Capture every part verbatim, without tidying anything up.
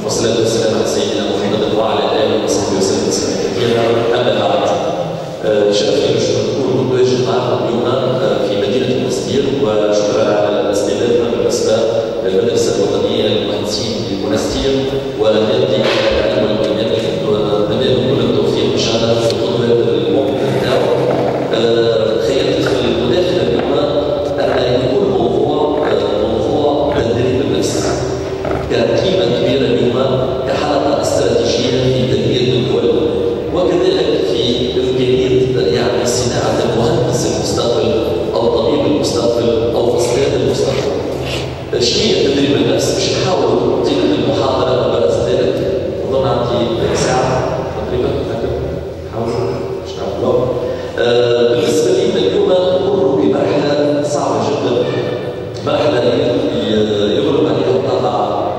والصلاة والسلام على سيدنا محمد وعلى آله وصحبه وسلم تسليما كثيرا. أما بعد، شرفني باش نكون متواجد معكم اليوم في مدينة المسبير، وشكرا على الاستضافة بالنسبة للمدرسة الوطنية للمهندسين بمنستير ونادي التعليم والبنيان. نتمنى كل التوفيق إن شاء الله في الخطوة الموقف نتاعو. خلينا ندخل المداخلة اليوم أن يكون موضوع موضوع تدريب النفس كقيمة كبيرة اليوم، كحلقة استراتيجية في تنمية الدول، وكذلك في إمكانية يعني صناعة المهندس المستقبل أو طبيب المستقبل أو فصلات المستقبل. شنو هي تدريب النفس؟ باش نحاول نعطيك المحاضرة برأس ذلك، أظن عندي ساعة تقريبا نحاول باش نعرفوا. بالنسبة لنا اليوم نمر بمرحلة صعبة جدا، مرحلة يغلب عليها الطبع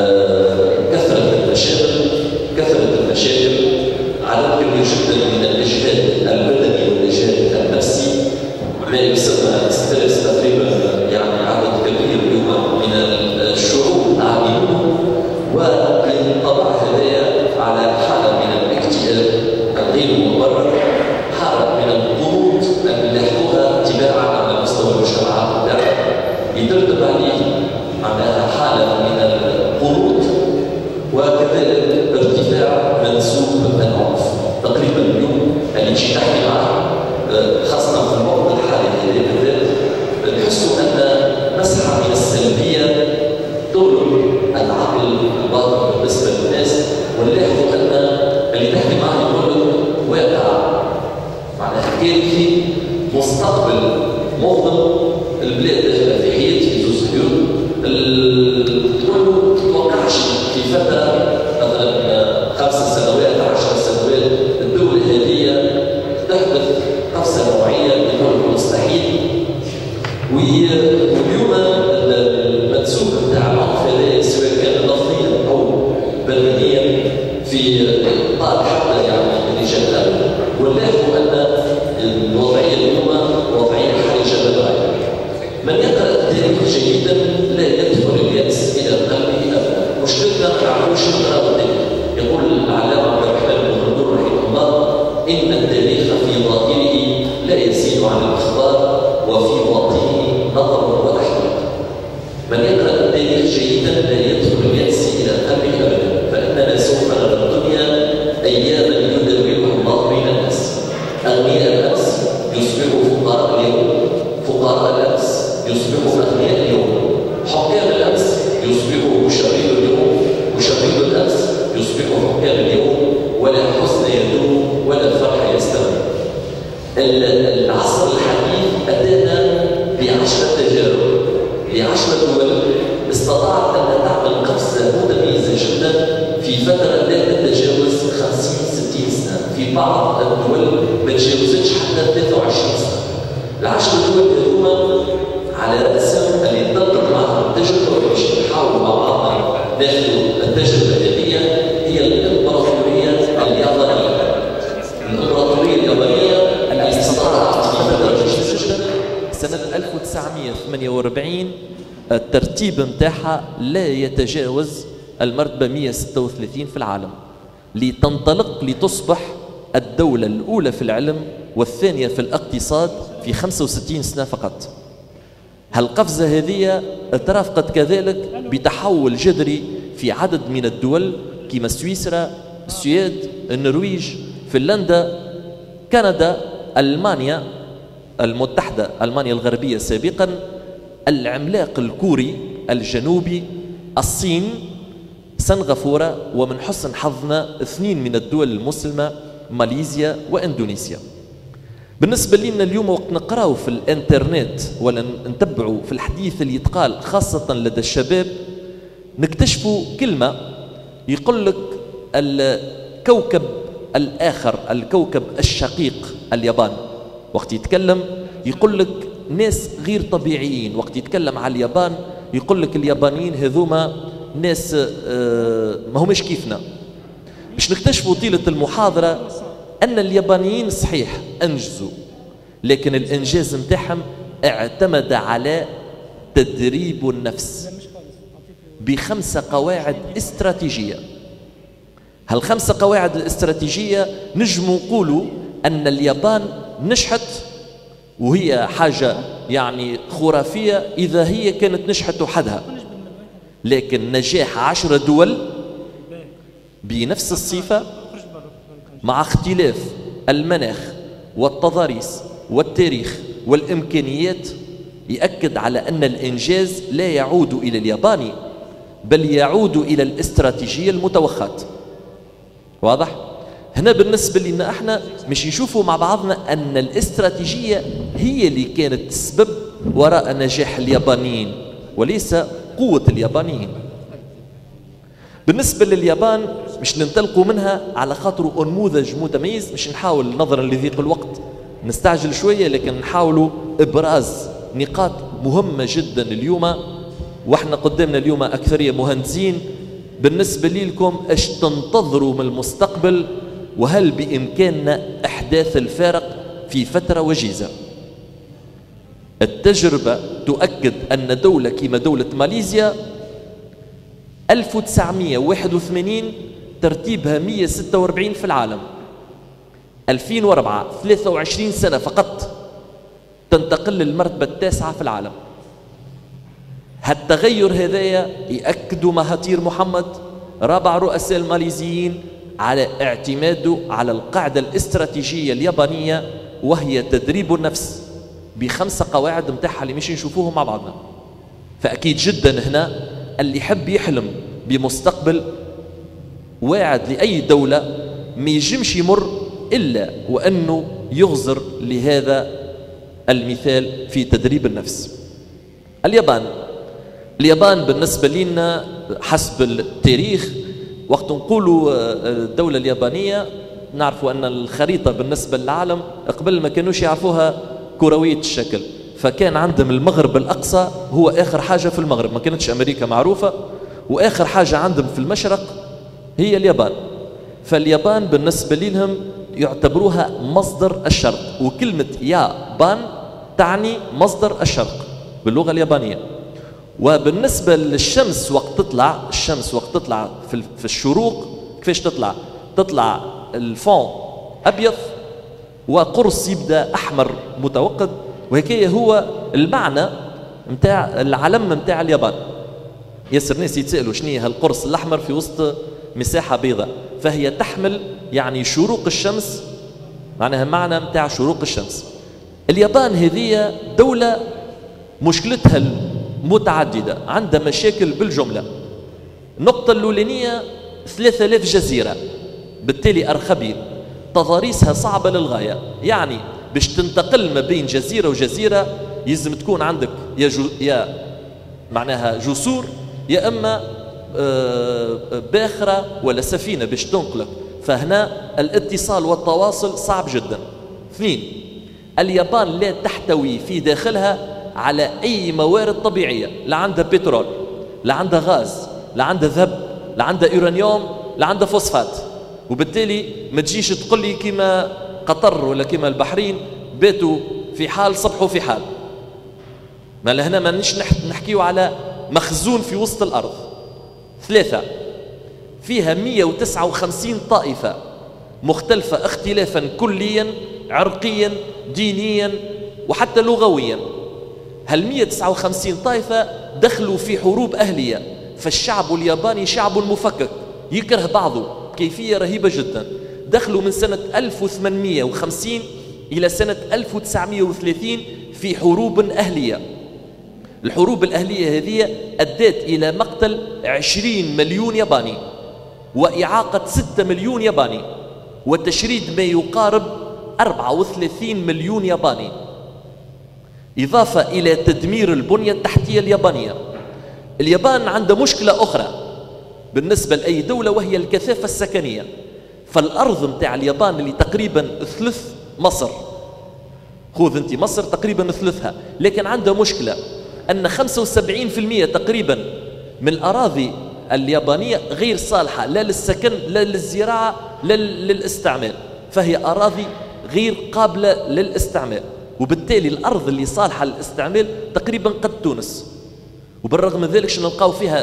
كثرة المشاكل، كثرة المشاكل، عدد كبير جدا من الاجهاد البدني والاجهاد النفسي، ما يسمى ستريس تقريبا. يعني عدد كبير اليوم من الشعوب اعلنوه، وبالطبع هذايا على حاله من الاكتئاب غير مبرر، حاله من الضغوط اللي لاحقوها تباعا على مستوى المجتمعات بتاعنا، يترتب عليه معناها حاله من القنوط، وكذلك ارتفاع منسوب العنف. تقريبا اليوم اللي تجي تحكي معاه خاصه في الوقت الحالي هذا بالذات، نحسوا ان مسحه من السلبيه تغلب العقل الباطن بالنسبه للناس، ونلاحظوا ان اللي تحكي معاه يقول لك واقع معناها كارثي، مستقبل مظلم، البلاد داخله في حيط في زوز حيوط، تقول له تتوقعش في فتره مثلا خمس سنوات عشر سنوات الدوله هذه تحدث قفزه نوعيه بقول مستحيل. واليوم المنسوب بتاع العنف هذا سواء كان لفظيا او بدنيا في اطار حتى يعني رجال الامن، ونلاحظوا ان الوضعيه اليوم وضعيه حرجه للغايه. من يقرا التاريخ جيدا لا يدخل الياس الى قلبه ابدا. مشكلتنا ما نعرفوش نقرا التاريخ. يقول العلامه عبد الرحمن بن خلدون رحمه الله: ان التاريخ في ظاهره لا يزيد عن الاخبار، وفي باطنه نظر وتحقيق. من يقرا التاريخ جيدا لا يدخل الياس الى قلبه ابدا، فاننا سوف نرى الدنيا اياما يدبرها الله بين الناس. اغنياء الامس يصبحوا فقراء اليوم، فقراء الامس يصبحوا اغنياء اليوم، حكام الامس يصبحوا مشرد اليوم، مشرد الامس يصبحوا حكام اليوم، ولا حزن يدوم ولا فرح يستمر. العصر الحديث اتانا بعشره تجارب، بعشره دول استطاعت ان تعمل قفزه متميزه جدا في فتره لا تتجاوز خمسين ستين سنه، في بعض الدول ما تجاوزتش حتى ثلاثة وعشرين سنه. العشر دول هذوما على راسهم اللي تنطلق معهم التجربه باش نحاولوا مع بعضنا ناخذوا التجربه هذه، هي الامبراطوريه اليابانيه. الامبراطوريه اليابانيه اللي استطاعت في فتره جدا سنه ألف وتسعمئة وثمانية وأربعين الترتيب نتاعها لا يتجاوز المرتبه مئة وستة وثلاثين في العالم، لتنطلق لتصبح الدوله الاولى في العلم والثانيه في الاقتصاد في خمسة وستين سنه فقط. هالقفزه هذه ترافقت كذلك بتحول جذري في عدد من الدول كما سويسرا، السويد، النرويج، فنلندا، كندا، المانيا المتحده، المانيا الغربيه سابقا، العملاق الكوري الجنوبي، الصين، سنغافوره، ومن حسن حظنا اثنين من الدول المسلمه ماليزيا واندونيسيا. بالنسبة لنا اليوم وقت نقراو في الانترنت ولا نتبعوا في الحديث اللي يتقال خاصة لدى الشباب، نكتشفوا كلمة يقول لك الكوكب الآخر، الكوكب الشقيق اليابان. وقت يتكلم يقول لك ناس غير طبيعيين، وقت يتكلم على اليابان يقول لك اليابانيين هذوما ناس ما همش كيفنا. باش نكتشفوا طيلة المحاضرة أن اليابانيين صحيح أنجزوا، لكن الإنجاز متاعهم اعتمد على تدريب النفس. بخمسة قواعد استراتيجية. هالخمسة قواعد الاستراتيجية نجموا نقولوا أن اليابان نجحت، وهي حاجة يعني خرافية إذا هي كانت نجحت وحدها، لكن نجاح عشر دول بنفس الصفة مع اختلاف المناخ والتضاريس والتاريخ والإمكانيات يؤكد على أن الإنجاز لا يعود إلى الياباني بل يعود إلى الاستراتيجية المتوخاة. واضح؟ هنا بالنسبة لنا احنا مش نشوفوا مع بعضنا أن الاستراتيجية هي اللي كانت السبب وراء نجاح اليابانيين وليس قوة اليابانيين. بالنسبة لليابان مش ننطلقوا منها على خاطر نموذج متميز، مش نحاول نظرا لضيق الوقت نستعجل شوية، لكن نحاولوا إبراز نقاط مهمة جدا اليوم، واحنا قدامنا اليوم أكثرية مهندسين. بالنسبة لكم ايش تنتظروا من المستقبل، وهل بإمكاننا إحداث الفارق في فترة وجيزة؟ التجربة تؤكد أن دولة كما دولة ماليزيا ألف وتسعمئة وواحد وثمانين ترتيبها مئة وستة وأربعين في العالم، ألفين وأربعة ثلاثة وعشرين سنة فقط تنتقل للمرتبة التاسعة في العالم. هالتغير هذايا يأكد مهاتير محمد رابع رؤساء الماليزيين على اعتماده على القاعدة الاستراتيجية اليابانية، وهي تدريب النفس بخمسة قواعد متاحة اللي مش نشوفوهم مع بعضنا. فأكيد جدا هنا اللي يحب يحلم بمستقبل واعد لأي دولة ما يجمش يمر إلا وأنه يغزر لهذا المثال في تدريب النفس. اليابان اليابان بالنسبة لنا حسب التاريخ وقت نقولوا الدولة اليابانية نعرفوا أن الخريطة بالنسبة للعالم قبل ما كانوش يعرفوها كروية الشكل، فكان عندهم المغرب الأقصى هو آخر حاجة في المغرب، ما كانتش أمريكا معروفة، وآخر حاجة عندهم في المشرق هي اليابان. فاليابان بالنسبة لهم يعتبروها مصدر الشرق، وكلمة يابان تعني مصدر الشرق باللغة اليابانية. وبالنسبة للشمس وقت تطلع، الشمس وقت تطلع في الشروق كيفاش تطلع؟ تطلع الفون أبيض وقرص يبدأ أحمر متوقد، وهكذا هو المعنى متاع العلم متاع اليابان. ياسر ناس يتسألوا شنو هي هالقرص الأحمر في وسط مساحة بيضاء، فهي تحمل يعني شروق الشمس، معناها معنى متاع شروق الشمس. اليابان هذه دولة مشكلتها متعددة، عندها مشاكل بالجملة. النقطة الأولانية ثلاثة آلاف جزيرة، بالتالي أرخبيل، تضاريسها صعبة للغاية، يعني باش تنتقل ما بين جزيرة وجزيرة يلزم تكون عندك يا, جو يا معناها جسور يا إما باخرة ولا سفينة باش تنقلك، فهنا الاتصال والتواصل صعب جدا. اثنين، اليابان لا تحتوي في داخلها على أي موارد طبيعية، لا عندها بترول، لا عندها غاز، لا عندها ذهب، لا عندها يورانيوم، لا عندها فوسفات، وبالتالي ما تجيش تقول لي كما قطر ولا كما البحرين باتوا في حال صبحوا في حال. ما لهنا ما نش نحكيو على مخزون في وسط الأرض. ثلاثة، فيها مئة وتسعة وخمسين طائفة مختلفة اختلافا كليا عرقيا دينيا وحتى لغويا. هال مئة وتسعة وخمسين طائفة دخلوا في حروب أهلية، فالشعب الياباني شعب مفكك يكره بعضه بكيفية رهيبة جدا. دخلوا من سنة ألف وثمانمئة وخمسين إلى سنة ألف وتسعمئة وثلاثين في حروب أهلية. الحروب الأهلية هذه أدت إلى مقتل عشرين مليون ياباني وإعاقة ستة مليون ياباني وتشريد ما يقارب أربعة وثلاثين مليون ياباني، إضافة إلى تدمير البنية التحتية اليابانية. اليابان عندها مشكلة أخرى بالنسبة لأي دولة وهي الكثافة السكنية. فالأرض متاع اليابان اللي تقريبا ثلث مصر، خذ أنت مصر تقريبا ثلثها، لكن عندها مشكلة أن خمسة وسبعين بالمئة تقريبا من الأراضي اليابانية غير صالحة لا للسكن لا للزراعة لا للاستعمال، فهي أراضي غير قابلة للاستعمال، وبالتالي الأرض اللي صالحة للاستعمال تقريبا قد تونس. وبالرغم من ذلك نلقاو فيها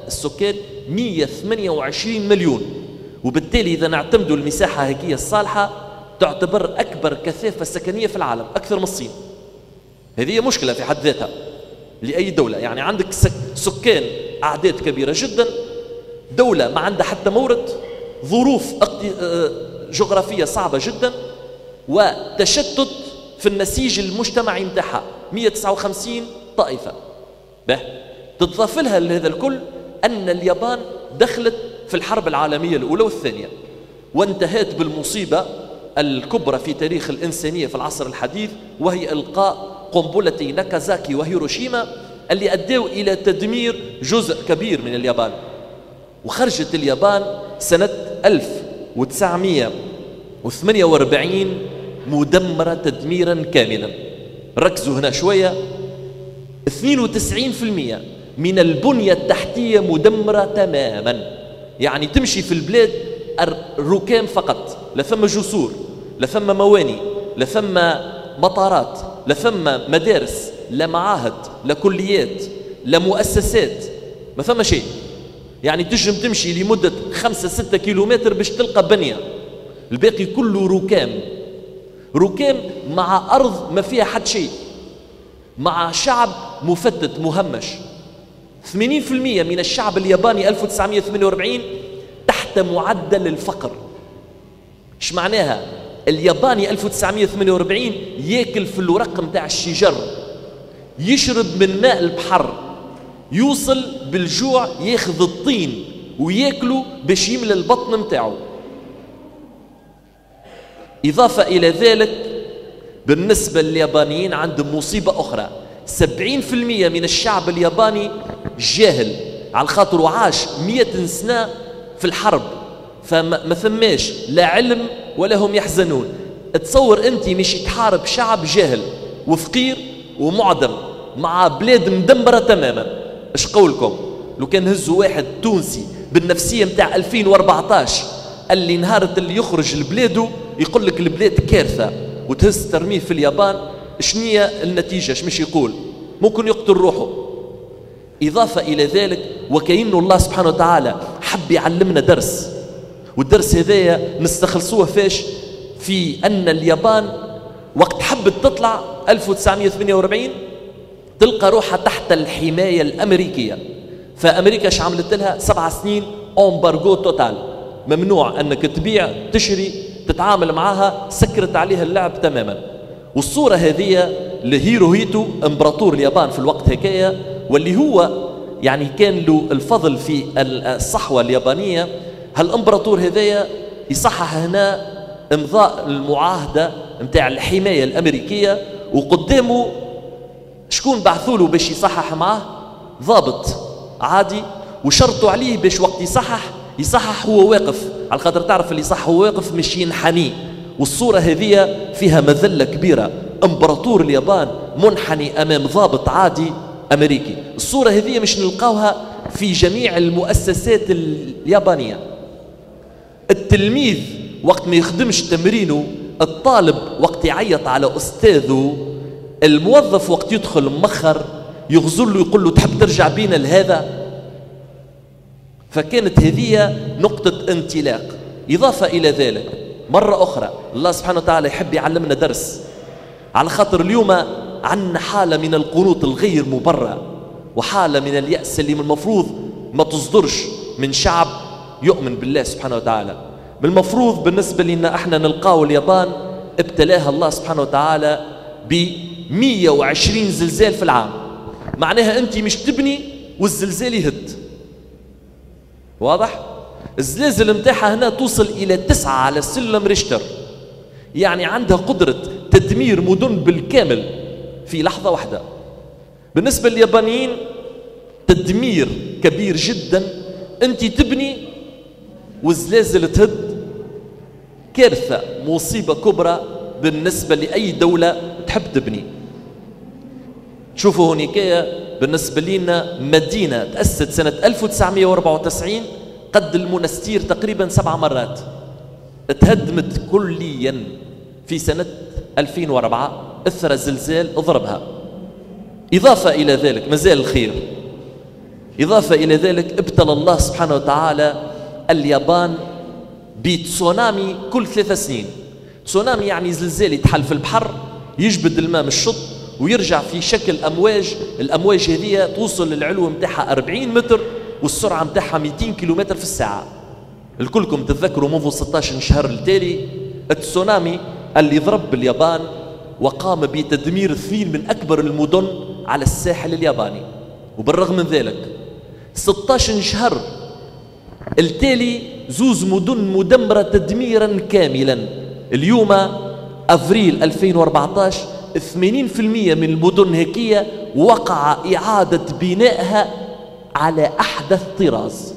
السكان مئة وثمانية وعشرين مليون، وبالتالي إذا نعتمدوا المساحة هيكية الصالحة تعتبر أكبر كثافة سكنية في العالم أكثر من الصين. هذه مشكلة في حد ذاتها لأي دولة، يعني عندك سكان أعداد كبيرة جدا، دولة ما عندها حتى مورد، ظروف جغرافية صعبة جدا، وتشتت في النسيج المجتمعي متاعها مئة وتسعة وخمسين طائفة. به تضاف لها لهذا الكل أن اليابان دخلت في الحرب العالمية الأولى والثانية، وانتهت بالمصيبة الكبرى في تاريخ الإنسانية في العصر الحديث، وهي إلقاء قنبلتي ناكازاكي وهيروشيما اللي أدوا إلى تدمير جزء كبير من اليابان. وخرجت اليابان سنة ألف وتسعمئة وثمانية وأربعين مدمرة تدميرا كاملا. ركزوا هنا شوية، اثنين وتسعين بالمئة من البنية التحتية مدمرة تماما، يعني تمشي في البلاد ركام فقط، لا ثم جسور، لا ثم مواني، لا ثم مطارات، لا ثم مدارس، لا معاهد، لا كليات، لا مؤسسات، ما ثم شيء. يعني تجم تمشي لمدة خمسة ستة كيلومتر باش تلقى بنية، الباقي كله ركام، ركام مع أرض ما فيها حد شيء، مع شعب مفتت مهمش. ثمانين بالمئة من الشعب الياباني ألف وتسعمئة وثمانية وأربعين تحت معدل الفقر. ايش معناها؟ الياباني ألف وتسعمئة وثمانية وأربعين ياكل في الورق متاع الشجر، يشرب من ماء البحر، يوصل بالجوع ياخذ الطين وياكله باش يملى البطن متاعه. إضافة إلى ذلك بالنسبة لليابانيين عندهم مصيبة أخرى، سبعين بالمئة من الشعب الياباني جاهل، على خاطر عاش مئة سنة في الحرب، فما ثماش لا علم ولا هم يحزنون. تصور أنت مش تحارب شعب جاهل وفقير ومعدم مع بلاد مدمرة تماما. ايش قولكم لو كان هزوا واحد تونسي بالنفسية متاع ألفين وأربعة عشر اللي نهارة اللي يخرج لبلاده يقول لك البلاد كارثة، وتهز ترميه في اليابان، شنية النتيجة؟ ايش مش يقول؟ ممكن يقتل روحه. إضافة إلى ذلك وكأن الله سبحانه وتعالى حب يعلمنا درس، والدرس هذايا نستخلصوه فاش؟ في أن اليابان وقت حبت تطلع ألف وتسعمئة وثمانية وأربعين تلقى روحها تحت الحماية الأمريكية، فأمريكا ايش عملت لها؟ سبع سنين أمبارغو توتال، ممنوع أنك تبيع تشري تتعامل معها، سكرت عليها اللعب تماما. والصورة هذه لهيروهيتو امبراطور اليابان في الوقت هكايا، واللي هو يعني كان له الفضل في الصحوة اليابانية. هالامبراطور هذايا يصحح هنا امضاء المعاهدة متاع الحماية الأمريكية، وقدامه شكون بعثوا له باش يصحح معاه؟ ضابط عادي، وشرطوا عليه باش وقت يصحح يصحح هو واقف، على خاطر تعرف اللي صح هو واقف مش ينحني. والصورة هذه فيها مذلة كبيرة، امبراطور اليابان منحني امام ضابط عادي امريكي. الصورة هذه مش نلقاوها في جميع المؤسسات اليابانية. التلميذ وقت ما يخدمش تمرينه، الطالب وقت يعيط على أستاذه، الموظف وقت يدخل مخر يغزل له يقول له تحب ترجع بينا لهذا. فكانت هذه نقطة انطلاق. إضافة إلى ذلك مرة أخرى الله سبحانه وتعالى يحب يعلمنا درس، على خاطر اليوم عندنا حالة من القنوط الغير مبرر، وحالة من اليأس اللي من المفروض ما تصدرش من شعب يؤمن بالله سبحانه وتعالى. من المفروض بالنسبة لنا احنا نلقاو اليابان ابتلاها الله سبحانه وتعالى ب مئة وعشرين زلزال في العام. معناها انت مش تبني والزلزال يهد، واضح؟ الزلازل متاعها هنا توصل الى تسعة على سلم ريشتر، يعني عندها قدرة تدمير مدن بالكامل في لحظة واحدة. بالنسبة لليابانيين تدمير كبير جدا، انت تبني والزلازل تهد، كارثة، مصيبة كبرى بالنسبة لأي دولة تحب تبني. شوفوا هونيكايا بالنسبة لنا مدينة تأسست سنة ألف وتسعمئة وأربعة وتسعين قد المنستير تقريبا سبع مرات، تهدمت كليا في سنة ألفين وأربعة إثر زلزال ضربها. إضافة إلى ذلك مازال الخير، إضافة إلى ذلك ابتلى الله سبحانه وتعالى اليابان بتسونامي كل ثلاث سنين. تسونامي يعني زلزال يتحل في البحر، يجبد الماء من الشط ويرجع في شكل أمواج. الأمواج هذه توصل للعلو متاعها أربعين متر والسرعة متاعها مئتين كيلومتر في الساعة. الكلكم تتذكروا منذ ستة عشر شهر التالي التسونامي اللي ضرب باليابان وقام بتدمير اثنين من أكبر المدن على الساحل الياباني. وبالرغم من ذلك ستة عشر شهر التالي زوز مدن مدمرة تدميرا كاملا. اليوم أفريل ألفين وأربعة عشر ثمانين بالمئة من المدن هكية وقع إعادة بنائها على أحدث طراز.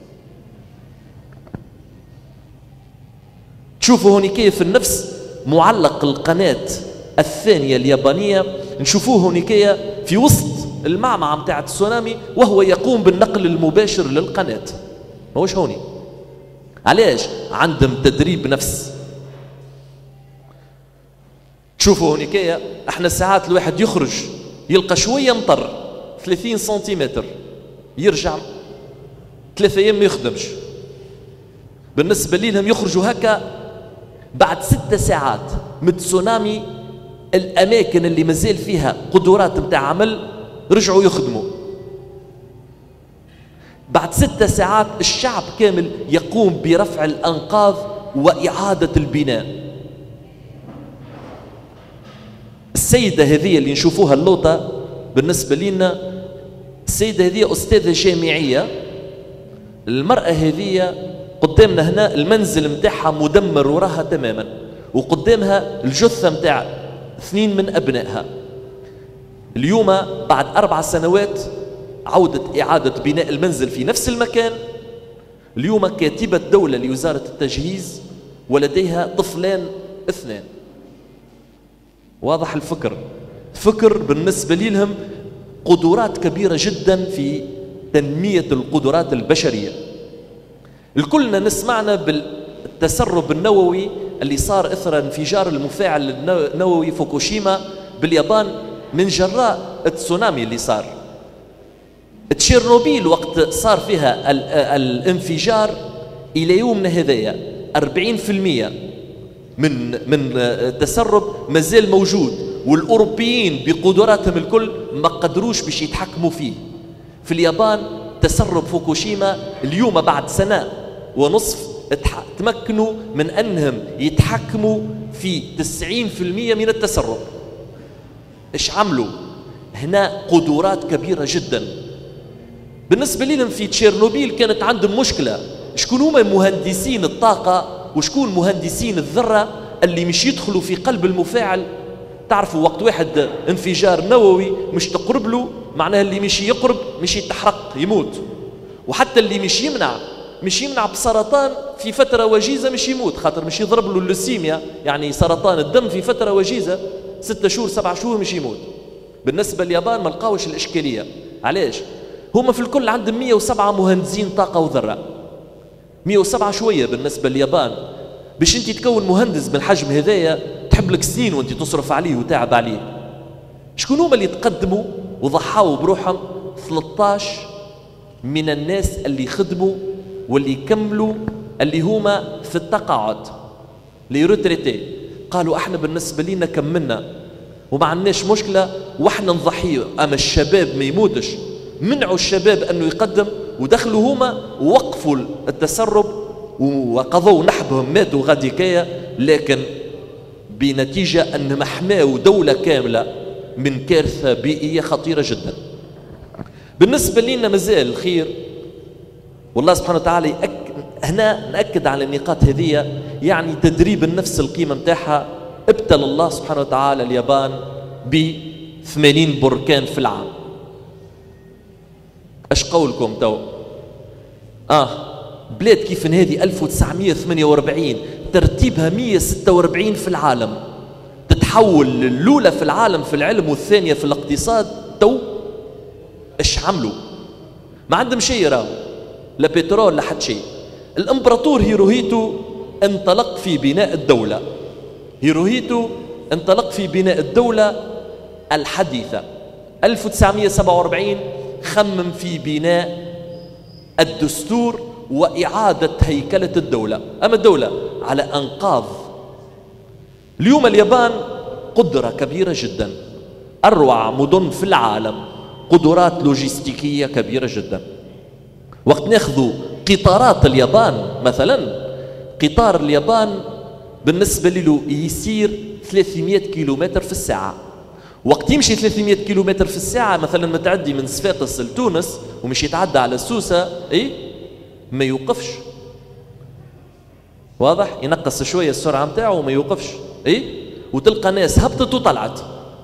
تشوفوا هوني كيف النفس معلق القناة الثانية اليابانية، نشوفوه هوني كيف في وسط المعمعة متاع التسونامي وهو يقوم بالنقل المباشر للقناة. ماهوش هوني. علاش؟ عندهم تدريب نفس. تشوفوا هوني كيف احنا ساعات الواحد يخرج يلقى شوية مطر ثلاثين سنتيمتر يرجع ثلاثة أيام ما يخدمش. بالنسبة لهم يخرجوا هكا بعد ست ساعات من تسونامي الأماكن اللي مازال فيها قدرات متاع عمل رجعوا يخدموا. بعد ست ساعات الشعب كامل يقوم برفع الأنقاض وإعادة البناء. السيدة هذه اللي نشوفوها اللوطة بالنسبة لنا، السيدة هذه أستاذة جامعية. المرأة هذه قدامنا هنا المنزل متاعها مدمر وراها تماما، وقدامها الجثة متاع اثنين من أبنائها. اليوم بعد أربع سنوات عودة إعادة بناء المنزل في نفس المكان. اليوم كاتبة دولة لوزارة التجهيز ولديها طفلان اثنان. واضح الفكر؟ فكر بالنسبة لهم قدرات كبيرة جدا في تنمية القدرات البشرية. الكلنا نسمعنا بالتسرب النووي اللي صار إثر انفجار المفاعل النووي فوكوشيما باليابان من جراء التسونامي اللي صار. تشيرنوبيل وقت صار فيها الانفجار إلى يومنا هذايا أربعين بالمئة من من التسرب مازال موجود، والأوروبيين بقدراتهم الكل ما قدروش باش يتحكموا فيه. في اليابان تسرب فوكوشيما اليوم بعد سنة ونصف تمكنوا من أنهم يتحكموا في تسعين بالمئة من التسرب. إيش عملوا؟ هنا قدرات كبيرة جدا. بالنسبة لهم في تشيرنوبيل كانت عندهم مشكلة، شكون هما مهندسين الطاقة وشكون مهندسين الذرة اللي مش يدخلوا في قلب المفاعل. تعرفوا وقت واحد انفجار نووي مش تقرب له معناها اللي مش يقرب مش يتحرق يموت، وحتى اللي مش يمنع مش يمنع بسرطان في فترة وجيزة مش يموت، خاطر مش يضرب له اللوسيميا يعني سرطان الدم في فترة وجيزة ستة شهور سبعة شهور مش يموت. بالنسبة لليابان ما لقاوش الإشكالية. علاش؟ هما في الكل عندهم مئة وسبعة مهندسين طاقة وذرة. مئة وسبعة شوية بالنسبة لليابان. باش انت تكون مهندس بالحجم هذايا تحب لك سنين وانت تصرف عليه وتعب عليه. شكون هما اللي تقدموا وضحاوا بروحهم؟ ثلاثة عشر من الناس اللي خدموا واللي كملوا اللي هما في التقاعد لي روتريتي. قالوا احنا بالنسبة لنا كملنا وما عندناش مشكلة واحنا نضحي، اما الشباب ما يموتش. منعوا الشباب انه يقدم ودخلوا هما ووقفوا التسرب وقضوا نحبهم ماتوا غادي كايا، لكن بنتيجة أنهم حماوا دولة كاملة من كارثة بيئية خطيرة جدا. بالنسبة لنا مازال الخير، والله سبحانه وتعالى يأك... هنا نأكد على النقاط هذه. يعني تدريب النفس القيمة متاعها. ابتلى الله سبحانه وتعالى اليابان ب ثمانين بركان في العام. اش قولكم تو؟ اه بلاد كيف هذه ألف وتسعمئة وثمانية وأربعين ترتيبها مئة وستة وأربعين في العالم، تتحول للأولى في العالم في العلم والثانية في الاقتصاد. تو ايش عملوا؟ ما عندهم شيء راهو، لا بترول لا حد شيء. الامبراطور هيروهيتو انطلق في بناء الدولة. هيروهيتو انطلق في بناء الدولة الحديثة. ألف وتسعمئة وسبعة وأربعين خمم في بناء الدستور وإعادة هيكلة الدولة. أما الدولة على أنقاض. اليوم اليابان قدرة كبيرة جدا، أروع مدن في العالم، قدرات لوجستيكية كبيرة جدا. وقت ناخذ قطارات اليابان مثلا، قطار اليابان بالنسبة له يسير ثلاثمئة كيلومتر في الساعة. وقت يمشي ثلاثمئة كيلومتر في الساعة مثلا متعدي من صفاقس لتونس ومش يتعدى على سوسة، اي ما يوقفش. واضح؟ ينقص شوية السرعة متاعه وما يوقفش، اي وتلقى ناس هبطت وطلعت.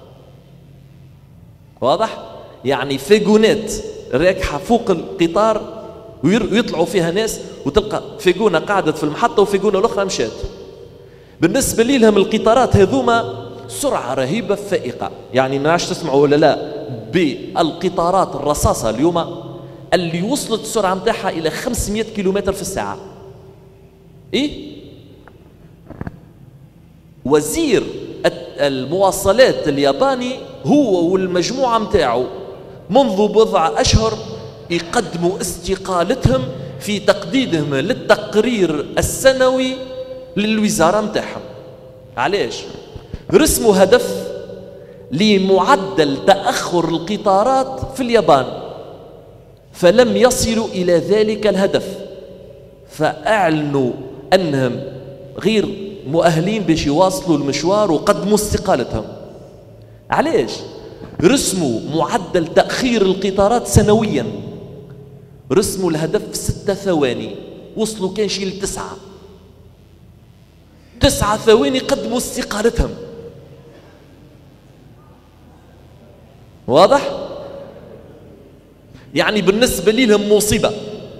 واضح؟ يعني فيجونات راكحة فوق القطار ويطلعوا فيها ناس، وتلقى فيجونة قعدت في المحطة وفيجونة الأخرى مشات. بالنسبة لي لهم القطارات هذوما سرعة رهيبة فائقة. يعني ما نعرفش تسمعوا ولا لا بالقطارات الرصاصة اليوم اللي وصلت السرعة متاعها إلى خمسمئة كيلومتر في الساعة. إيه؟ وزير المواصلات الياباني هو والمجموعة متاعه منذ بضع أشهر يقدموا استقالتهم في تقديمهم للتقرير السنوي للوزارة متاعهم. علاش؟ رسموا هدف لمعدل تأخر القطارات في اليابان، فلم يصلوا إلى ذلك الهدف، فأعلنوا أنهم غير مؤهلين باش يواصلوا المشوار وقدموا استقالتهم. علاش؟ رسموا معدل تأخير القطارات سنويا، رسموا الهدف في ستة ثواني، وصلوا كان شي لتسعة تسعة ثواني قدموا استقالتهم. واضح؟ يعني بالنسبة لي لهم مصيبة.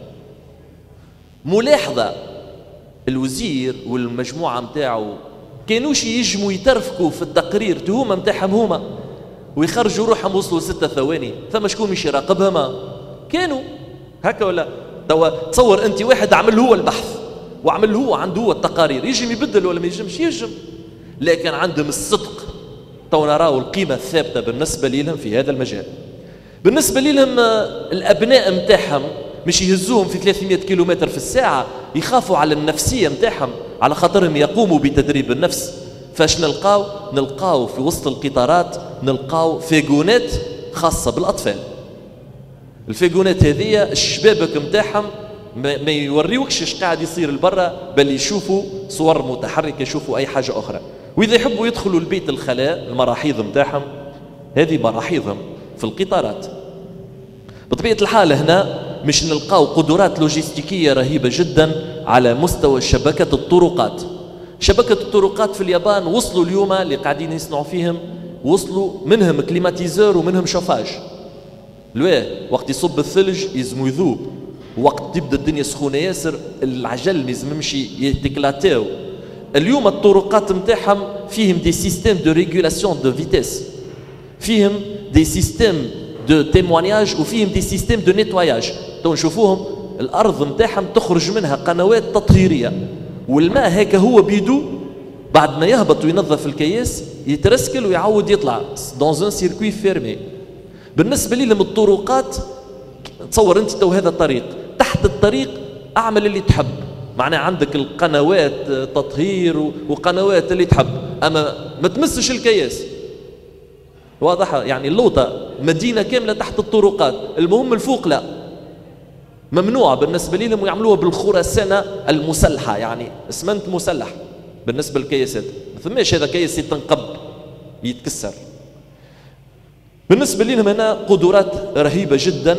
ملاحظة، الوزير والمجموعة متاعه كانوش يجموا يترفكوا في التقرير تهمة متاعهم هما ويخرجوا روحهم وصلوا ستة ثواني، ثم شكون مش يراقبهم؟ كانوا هكا ولا؟ توا تصور انت واحد عمل هو البحث وعمل هو عنده هو التقارير، يجم يبدل ولا ما يجمش؟ يجم، لكن عندهم الصدق. تو نراو القيمة الثابتة بالنسبة لهم في هذا المجال. بالنسبة لهم الأبناء متاعهم مش يهزوهم في ثلاثمئة كيلومتر في الساعة، يخافوا على النفسية متاعهم على خاطرهم يقوموا بتدريب النفس. فاش نلقاو؟ نلقاو في وسط القطارات نلقاو فيجونات خاصة بالأطفال. الفيجونات هذه الشبابك متاعهم ما يوريوكش ايش قاعد يصير لبرا، بل يشوفوا صور متحركة، يشوفوا أي حاجة أخرى. وإذا يحبوا يدخلوا البيت الخلاء، المراحيض متاعهم هذه مراحيضهم في القطارات. بطبيعة الحال هنا مش نلقاو قدرات لوجستيكية رهيبة جدا على مستوى شبكة الطرقات. شبكة الطرقات في اليابان وصلوا اليوم اللي قاعدين يصنعوا فيهم، وصلوا منهم كليماتيزور ومنهم شوفاج. لواه وقت يصب الثلج يزمو يذوب، وقت تبدا الدنيا سخونه ياسر العجل ما يزممش يتكلاتاو. اليوم الطرقات نتاعهم فيهم دي سيستيم دو ريغولاسيون دو فيتيس، فيهم دي سيستيم دو تيموانياج، وفيهم دي سيستيم دو نيتواياج. تو نشوفوهم الارض نتاعهم تخرج منها قنوات تطهيريه، والماء هيك هو بيدو بعد ما يهبط وينظف الكياس يترسكل ويعاود يطلع دون ان سيركوي فيرمي. بالنسبه لي لهم الطرقات، تصور انت تو هذا الطريق، تحت الطريق اعمل اللي تحب، معناه عندك القنوات تطهير وقنوات اللي تحب، اما ما تمسش الكياس. واضحه؟ يعني اللوطه مدينه كامله تحت الطرقات. المهم الفوق لا، ممنوع بالنسبه لهم، ويعملوها بالخرسانه المسلحه، يعني اسمنت مسلح بالنسبه للكياسات. ما فماش هذا كيس يتنقب يتكسر. بالنسبه لهم هنا قدرات رهيبه جدا.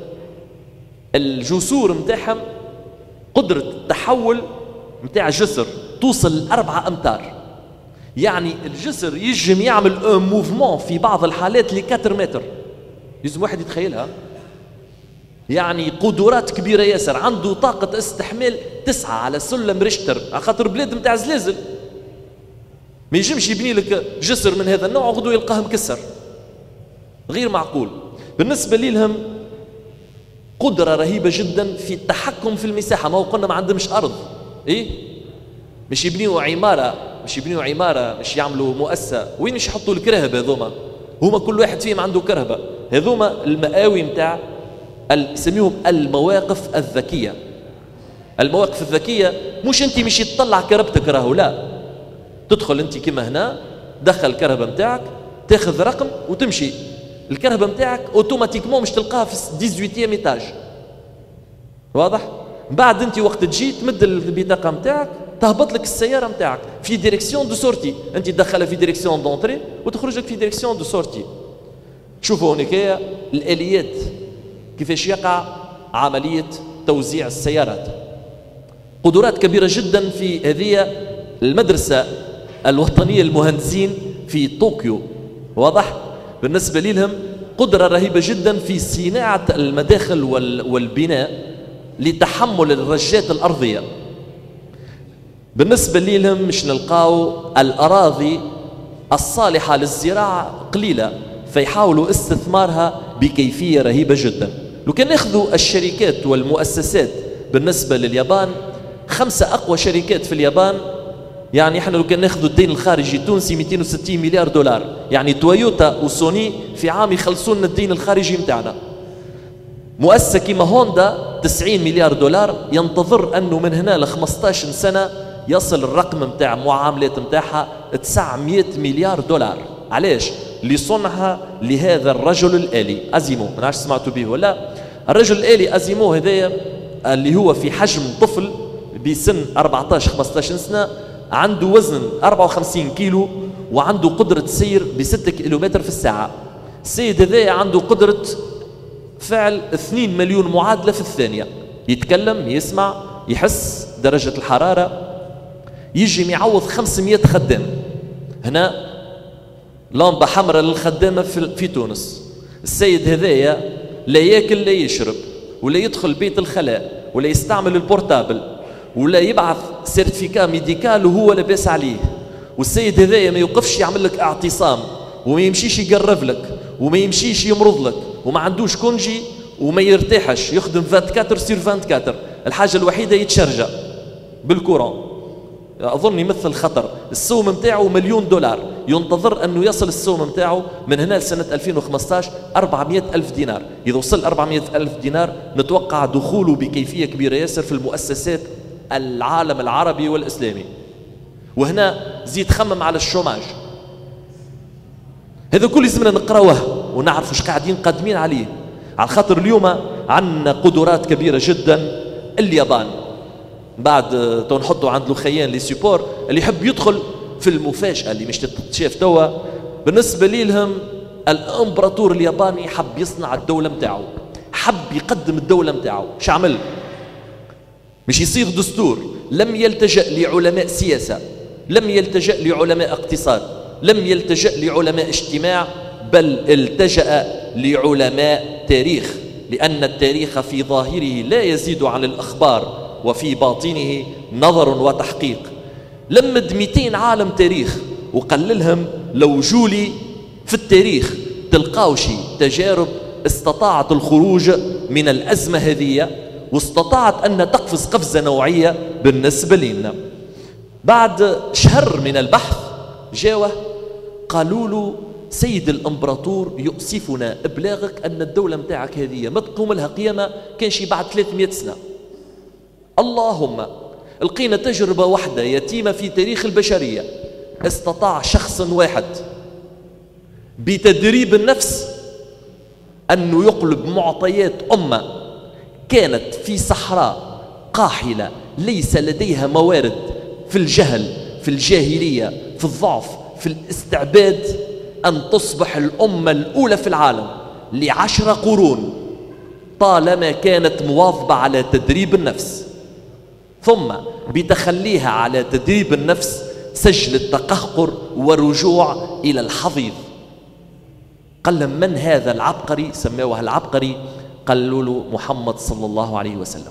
الجسور متاعهم قدره التحول متاع جسر توصل لأربعة أمتار. يعني الجسر يجم يعمل ان موفمون في بعض الحالات ل أربعة متر، لازم واحد يتخيلها. يعني قدرات كبيره ياسر. عنده طاقه استحمال تسعة على سلم ريشتر، على خاطر بلاد متاع زلازل ما يجمش يبني لك جسر من هذا النوع وغدو يلقاه مكسر، غير معقول. بالنسبه لهم قدره رهيبه جدا في التحكم في المساحه. ما هو قلنا ما عندهمش ارض، ايه مش يبنيوا عماره، مش يبنيوا عماره، مش يعملوا مؤسسه. وين مش يحطوا الكرهبه هذوما؟ هما كل واحد فيهم عنده كرهبه. هذوما المقاوي متاع يسميهم المواقف الذكية. المواقف الذكية مش أنت مش تطلع كربتك راهو، لا، تدخل أنت كما هنا، دخل الكرهبة متاعك، تاخذ رقم وتمشي، الكرهبة متاعك اوتوماتيكمون مش تلقاها في ثمانية عشر ايتاج. واضح؟ بعد أنت وقت تجي تمد البطاقة متاعك تهبط لك السيارة متاعك في ديريكسيون دو سورتي، أنت تدخلها في ديريكسيون دونتري وتخرج لك في ديريكسيون دو سورتي. شوفوا هناك الآليات كيفاش يقع عملية توزيع السيارات. قدرات كبيرة جدا في هذه المدرسة الوطنية للمهندسين في طوكيو. واضح؟ بالنسبة لهم قدرة رهيبة جدا في صناعة المداخل والبناء لتحمل الرجات الأرضية. بالنسبة لهم مش نلقاو الأراضي الصالحة للزراعة قليلة، فيحاولوا استثمارها بكيفية رهيبة جدا. لو كان ناخذوا الشركات والمؤسسات بالنسبة لليابان، خمسة أقوى شركات في اليابان، يعني احنا لو كان ناخذوا الدين الخارجي التونسي مئتين وستين مليار دولار، يعني تويوتا وسوني في عام يخلصوا لنا الدين الخارجي متاعنا. مؤسسة كيما هوندا تسعين مليار دولار، ينتظر أنه من هنا ل خمسطاش سنة يصل الرقم متاع معاملات متاعها تسعمئة مليار دولار. علاش؟ لصنعها لهذا الرجل الآلي أزيمو. ما نعرفش سمعتوا به ولا؟ الرجل الآلي أزيمو هذايا اللي هو في حجم طفل بسن أربعطاش خمسطاش سنة، عنده وزن أربعة وخمسين كيلو وعنده قدرة سير بستة كيلومتر في الساعة. السيد هذايا عنده قدرة فعل اثنين مليون معادلة في الثانية، يتكلم، يسمع، يحس درجة الحرارة، يجي يعوض خمسمئة خدام. هنا لامبة حمراء للخدامة في, في تونس. السيد هذايا لا ياكل لا يشرب ولا يدخل بيت الخلاء ولا يستعمل البورتابل ولا يبعث سيرتيفيكا ميديكال وهو لاباس عليه. والسيد هذايا ما يوقفش يعمل لك اعتصام وما يمشيش يقرب لك وما يمشيش يمرض لك وما عندوش كونجي وما يرتاحش، يخدم أربعة وعشرين سير أربعة وعشرين. الحاجة الوحيدة يتشرجع بالكورون، أظن يمثل خطر. السوم متاعه مليون دولار، ينتظر أنه يصل السوم متاعه من هنا لسنة ألفين وخمسطاش أربعمئة ألف دينار. إذا وصل أربعمئة ألف دينار نتوقع دخوله بكيفية كبيرة ياسر في المؤسسات العالم العربي والإسلامي. وهنا زيد خمم على الشوماج. هذا كل لازمنا نقراوه ونعرف ايش قاعدين قادمين عليه، على خاطر اليوم عندنا قدرات كبيرة جدا. اليابان بعد تو نحطوا عند لوخيان لي سيبور اللي يحب يدخل في المفاجأة اللي مش تتشاف توا. بالنسبة لهم الامبراطور الياباني حب يصنع الدولة متاعه، حب يقدم الدولة متاعه. ايش عمل؟ مش يصيغ دستور، لم يلتجأ لعلماء سياسة، لم يلتجأ لعلماء اقتصاد، لم يلتجأ لعلماء اجتماع، بل التجأ لعلماء تاريخ، لأن التاريخ في ظاهره لا يزيد عن الأخبار وفي باطنه نظر وتحقيق. لمد مئتين عالم تاريخ وقال لهم لو جولي في التاريخ تلقاو شي تجارب استطاعت الخروج من الأزمة هذه واستطاعت أن تقفز قفزة نوعية بالنسبة لنا. بعد شهر من البحث جاوه قالوا له سيد الامبراطور يؤسفنا ابلاغك ان الدوله متاعك هذه ما تقوم لها قيامه كان شي بعد ثلاثمئة سنه. اللهم لقينا تجربه واحده يتيمه في تاريخ البشريه، استطاع شخص واحد بتدريب النفس انه يقلب معطيات امه كانت في صحراء قاحله ليس لديها موارد، في الجهل، في الجاهليه، في الضعف، في الاستعباد، أن تصبح الأمة الأولى في العالم لعشر قرون طالما كانت مواظبة على تدريب النفس، ثم بتخليها على تدريب النفس سجل التقهقر ورجوع إلى الحضيض. قال من هذا العبقري؟ سموه العبقري، قالوا له محمد صلى الله عليه وسلم.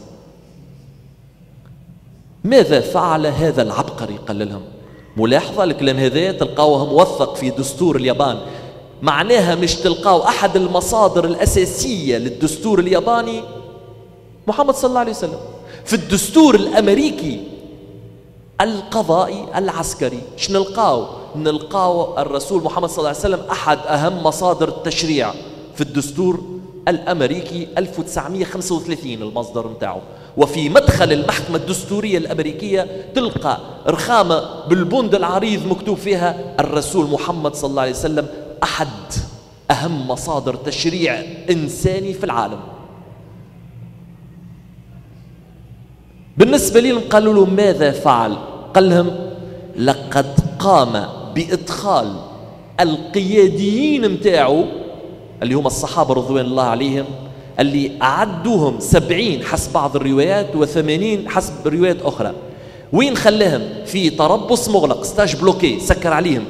ماذا فعل هذا العبقري؟ قال لهم ملاحظة الكلام هذا تلقاوه موثق في دستور اليابان، معناها مش تلقاو أحد المصادر الأساسية للدستور الياباني محمد صلى الله عليه وسلم. في الدستور الأمريكي القضائي العسكري ايش نلقاو؟ نلقاو الرسول محمد صلى الله عليه وسلم أحد أهم مصادر التشريع في الدستور الأمريكي ألف وتسعمئة وخمسة وثلاثين المصدر متاعه. وفي مدخل المحكمة الدستورية الأمريكية تلقى رخامة بالبند العريض مكتوب فيها الرسول محمد صلى الله عليه وسلم أحد أهم مصادر تشريع إنساني في العالم. بالنسبة لهم قالوا له ماذا فعل؟ قال لهم لقد قام بإدخال القياديين متاعه اللي هم الصحابة رضوان الله عليهم، اللي أعدوهم سبعين حسب بعض الروايات وثمانين حسب روايات أخرى، وين خلاهم؟ في تربص مغلق، ستاج بلوكي، سكر عليهم.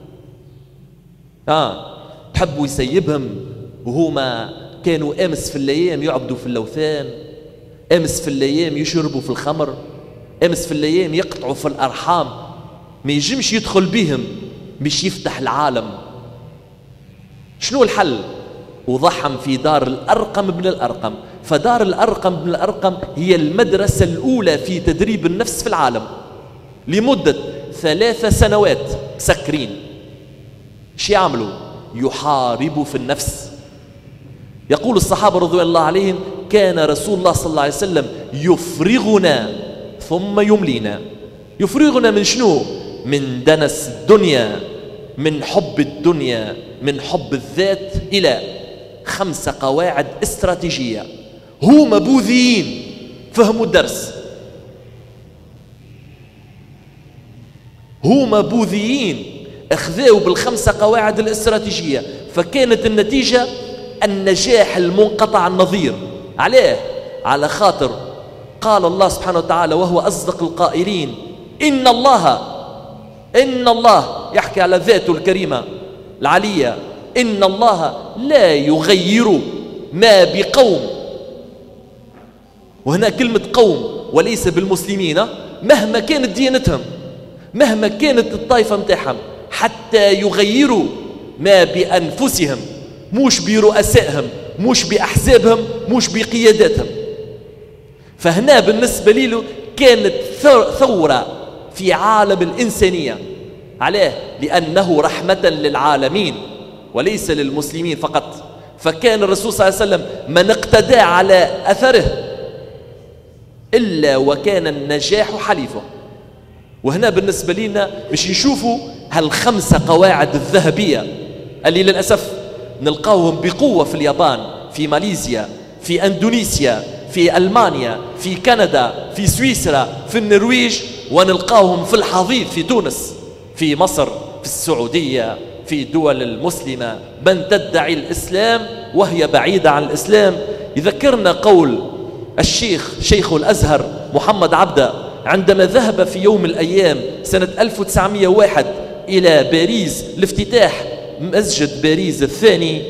آه تحبوا يسيبهم وهما كانوا أمس في الأيام يعبدوا في اللوثان، أمس في الأيام يشربوا في الخمر، أمس في الأيام يقطعوا في الأرحام، ما يجمش يدخل بهم مش يفتح العالم. شنو الحل؟ وضحم في دار الأرقم بن الأرقم. فدار الأرقم بن الأرقم هي المدرسة الأولى في تدريب النفس في العالم لمدة ثلاث سنوات مسكرين. شو يعملوا؟ يحاربوا في النفس. يقول الصحابة رضوان الله عليهم كان رسول الله صلى الله عليه وسلم يفرغنا ثم يملينا. يفرغنا من شنو؟ من دنس الدنيا، من حب الدنيا، من حب الذات، إلى خمس قواعد استراتيجية. هم بوذيين فهموا الدرس، هم بوذيين اخذوا بالخمس قواعد الاستراتيجية، فكانت النتيجة النجاح المنقطع النظير. عليه؟ على خاطر قال الله سبحانه وتعالى وهو أصدق القائلين إن الله إن الله يحكي على ذاته الكريمة العلية، إن الله لا يغير ما بقوم. وهنا كلمة قوم وليس بالمسلمين، مهما كانت ديانتهم، مهما كانت الطائفة متاعهم، حتى يغيروا ما بأنفسهم، مش برؤسائهم، مش بأحزابهم، مش بقياداتهم. فهنا بالنسبة له كانت ثورة في عالم الإنسانية. عليه؟ لأنه رحمة للعالمين وليس للمسلمين فقط. فكان الرسول صلى الله عليه وسلم من اقتدى على أثره إلا وكان النجاح حليفه. وهنا بالنسبة لنا مش نشوفوا هالخمسة قواعد الذهبية اللي للأسف نلقاهم بقوة في اليابان، في ماليزيا، في أندونيسيا، في ألمانيا، في كندا، في سويسرا، في النرويج، ونلقاهم في الحضيض في تونس، في مصر، في السعودية، في دول المسلمة من تدعي الإسلام وهي بعيدة عن الإسلام. يذكرنا قول الشيخ شيخ الأزهر محمد عبده عندما ذهب في يوم من الأيام سنة ألف وتسعمئة وواحد إلى باريس لافتتاح مسجد باريس الثاني،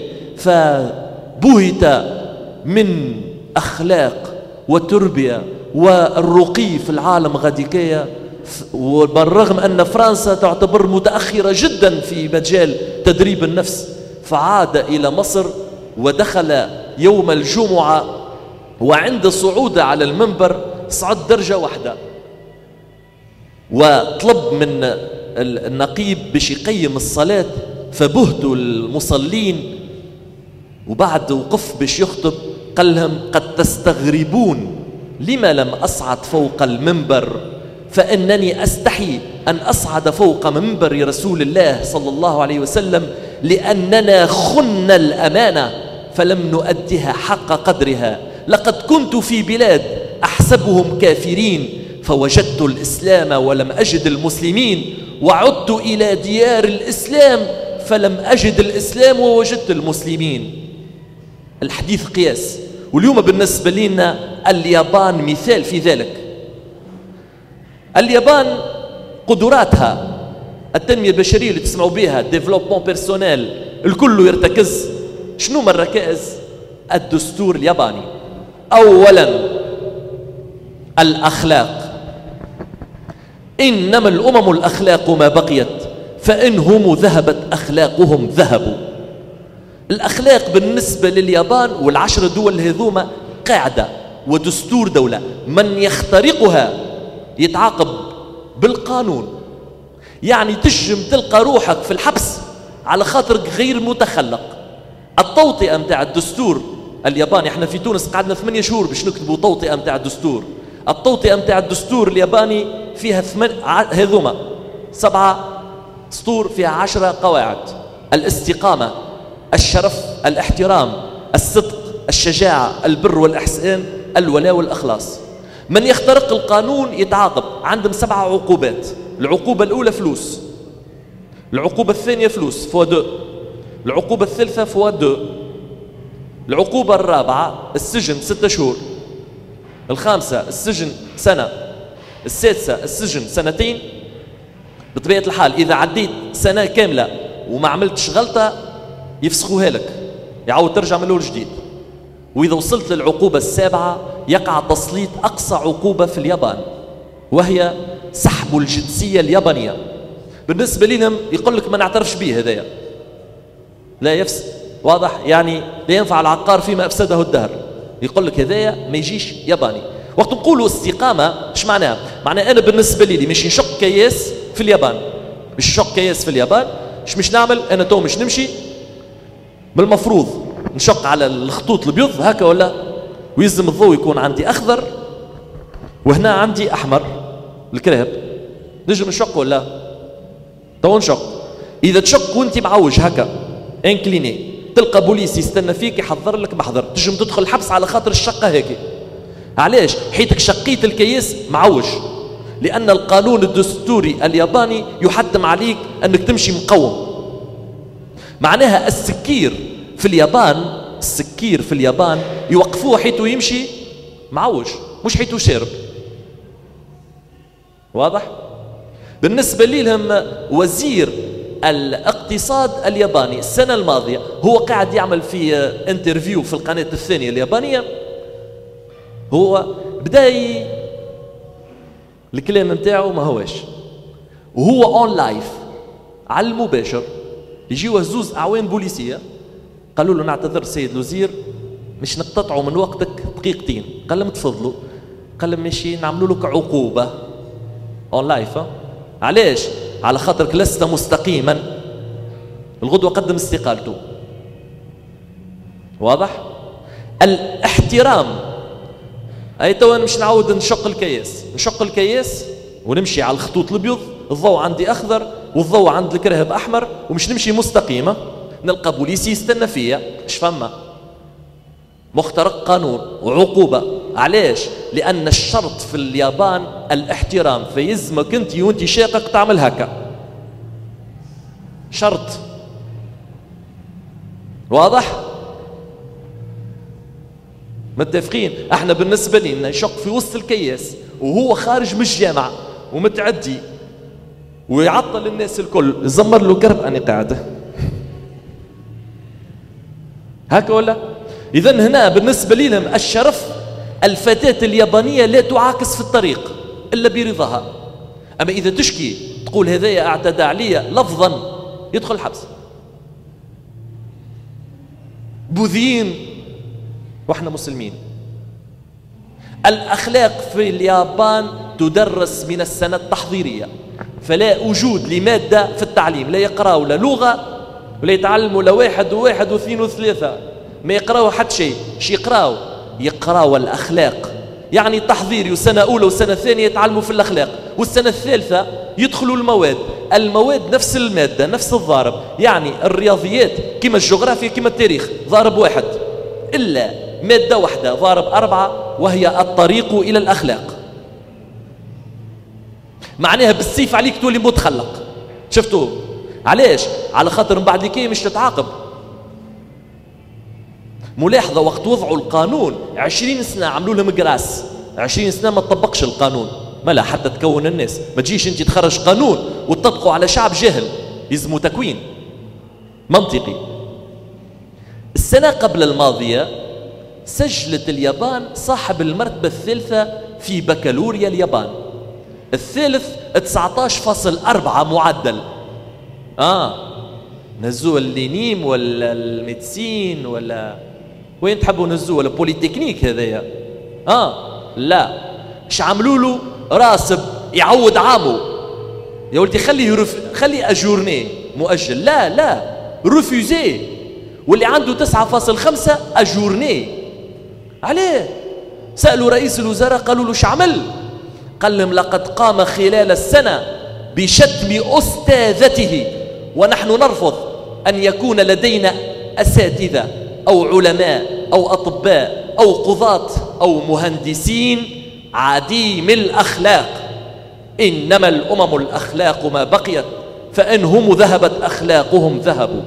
فبهت من أخلاق وتربية والرقي في العالم غاديكية، وبالرغم أن فرنسا تعتبر متأخرة جدا في مجال تدريب النفس. فعاد إلى مصر ودخل يوم الجمعة، وعند صعوده على المنبر صعد درجة واحدة وطلب من النقيب باش يقيم الصلاة، فبهتوا المصلين. وبعد وقف باش يخطب قال لهم قد تستغربون لما لم أصعد فوق المنبر، فإنني أستحي أن أصعد فوق منبر رسول الله صلى الله عليه وسلم، لأننا خنا الأمانة فلم نؤدها حق قدرها. لقد كنت في بلاد أحسبهم كافرين فوجدت الإسلام ولم أجد المسلمين، وعدت إلى ديار الإسلام فلم أجد الإسلام ووجدت المسلمين. الحديث قياس. واليوم بالنسبة لنا اليابان مثال في ذلك. اليابان قدراتها التنمية البشرية اللي تسمعوا بها ديفلوبمون بيرسونيل الكل يرتكز. شنو من الركائز؟ الدستور الياباني. أولا الأخلاق، إنما الأمم الأخلاق ما بقيت، فإنهم ذهبت أخلاقهم ذهبوا. الأخلاق بالنسبة لليابان والعشر دول هذوما قاعدة ودستور دولة، من يخترقها يتعاقب بالقانون. يعني تجم تلقى روحك في الحبس على خاطرك غير متخلق. التوطئة متاع الدستور الياباني. احنا في تونس قعدنا ثمانية شهور باش نكتبوا توطئة متاع الدستور. التوطئة متاع الدستور الياباني فيها ثمان هذوما سبعة سطور، فيها عشرة قواعد: الاستقامة، الشرف، الاحترام، الصدق، الشجاعة، البر والإحسان، الولاء والإخلاص. من يخترق القانون يتعاقب. عندهم سبعة عقوبات. العقوبة الأولى فلوس، العقوبة الثانية فلوس فوا دو، العقوبة الثالثة فوا دو، العقوبة الرابعة السجن ستة شهور، الخامسة السجن سنة، السادسة السجن سنتين. بطبيعة الحال إذا عديت سنة كاملة وما عملتش غلطة يفسخوها لك، يعاود ترجع من الأول جديد. وإذا وصلت للعقوبة السابعة يقع تسليط أقصى عقوبة في اليابان، وهي سحب الجنسية اليابانية. بالنسبة لهم يقول لك ما نعترفش به هذايا، لا يفسد، واضح؟ يعني لا ينفع العقار فيما أفسده الدهر. يقول لك هذايا ما يجيش ياباني. وقت نقولوا استقامة ايش معناها؟ معناها أنا بالنسبة لي مش نشق كياس في اليابان، مش نشق كياس في اليابان، ايش مش نعمل؟ أنا تو مش نمشي بالمفروض نشق على الخطوط البيض هكا ولا، ويلزم الضوء يكون عندي أخضر وهنا عندي أحمر الكرهب، نجم نشق ولا؟ تو نشق. إذا تشق وأنت معوج هكا انكليني تلقى بوليس يستنى فيك يحضر لك محضر، تجم تدخل الحبس على خاطر الشقة هيك. علاش؟ حيتك شقيت الكياس معوج، لأن القانون الدستوري الياباني يحتم عليك أنك تمشي مقوم. معناها السكير في اليابان، السكير في اليابان يوقفوه حيث يمشي معوج، مش حيث شارب. واضح؟ بالنسبة لهم وزير الاقتصاد الياباني السنة الماضية هو قاعد يعمل في انترفيو في القناة الثانية اليابانية، هو بدأ الكلام متاعه ما هواش، وهو اون لايف على المباشر يجيوه زوز اعوان بوليسيه قالوا له نعتذر سيد الوزير مش نقتطعوا من وقتك دقيقتين. قال لهم تفضلوا. قال لهم ماشي نعملوا لك عقوبه اون لايف. علاش؟ على خاطرك لست مستقيما، الغدوه قدم استقالته. واضح؟ الاحترام. اي تو مش نعاود نشق الكياس، نشق الكياس ونمشي على الخطوط الابيض، الضوء عندي اخضر والضوء عند الكرهب احمر، ومش نمشي مستقيمه نلقى بوليسي يستنى فيا. اش فما؟ مخترق قانون وعقوبه. علاش؟ لان الشرط في اليابان الاحترام، فيلزمك انت وانت شاقق تعمل هكا، شرط. واضح؟ متفقين؟ احنا بالنسبه لنا يشق في وسط الكياس وهو خارج من الجامعه ومتعدي ويعطل الناس الكل، يزمر له كرب اني قاعده هكا ولا؟ اذا هنا بالنسبه لهم الشرف، الفتاه اليابانيه لا تعاكس في الطريق الا برضاها. اما اذا تشكي تقول هذايا اعتدى علي لفظا يدخل الحبس. بوذيين واحنا مسلمين. الاخلاق في اليابان تدرس من السنه التحضيريه، فلا وجود لماده في التعليم، لا يقراوا لا لغه ولا يتعلموا لا واحد وواحد واثنين وثلاثه، ما يقراوا حتى شيء. شي يقراوا؟ يقراوا الاخلاق. يعني تحضيري وسنه اولى وسنه ثانيه يتعلموا في الاخلاق، والسنه الثالثه يدخلوا المواد، المواد نفس الماده نفس الضارب. يعني الرياضيات كما الجغرافيا كما التاريخ ضارب واحد، الا ماده واحده ضارب اربعه وهي الطريق الى الاخلاق. معناها بالسيف عليك تولي متخلق. شفتوا؟ علاش؟ على خاطر من بعد لكي مش تتعاقب. ملاحظة وقت وضعوا القانون عشرين سنة عملوا لهم جراس، عشرين سنة ما تطبقش القانون، ما لا حتى تكون الناس. ما تجيش انت تخرج قانون وتطبقوا على شعب جاهل، يلزموا تكوين منطقي. السنة قبل الماضية سجلت اليابان صاحب المرتبة الثالثة في بكالوريا اليابان، الثالث تسعة عشر فاصل أربعة معدل. اه نزوه اللينيم ولا الميدسين ولا وين تحبوا نزوه، ولا بوليتكنيك هذايا؟ اه لا، اش عملوا له؟ راسب يعود عامه. يا ولدي خليه رف... خلي اجورني مؤجل. لا لا رفوزي، واللي عنده تسعة فاصل خمسة أجورني. عليه؟ سألوا رئيس الوزراء قالوا له شعمل؟ قال لهم لقد قام خلال السنة بشتم أستاذته، ونحن نرفض أن يكون لدينا أساتذة أو علماء أو أطباء أو قضاة أو مهندسين عديم الأخلاق، إنما الأمم الأخلاق ما بقيت، فإن هم ذهبت أخلاقهم ذهبوا.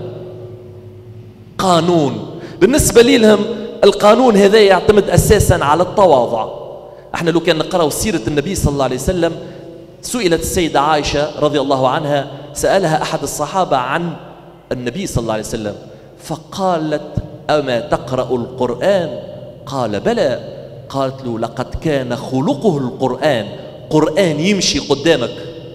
قانون بالنسبة لهم القانون هذا يعتمد أساسا على التواضع. احنا لو كان نقرأ سيرة النبي صلى الله عليه وسلم، سئلت السيدة عائشة رضي الله عنها، سألها أحد الصحابة عن النبي صلى الله عليه وسلم فقالت أما تقرأ القرآن؟ قال بلى. قالت له لقد كان خلقه القرآن، قرآن يمشي قدامك.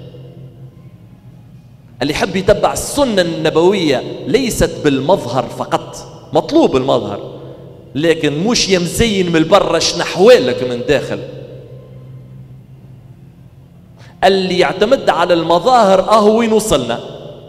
اللي يحب يتبع السنة النبوية ليست بالمظهر فقط، مطلوب المظهر لكن مش يمزين من برا شنحوالك من داخل. اللي يعتمد على المظاهر اهو وين وصلنا،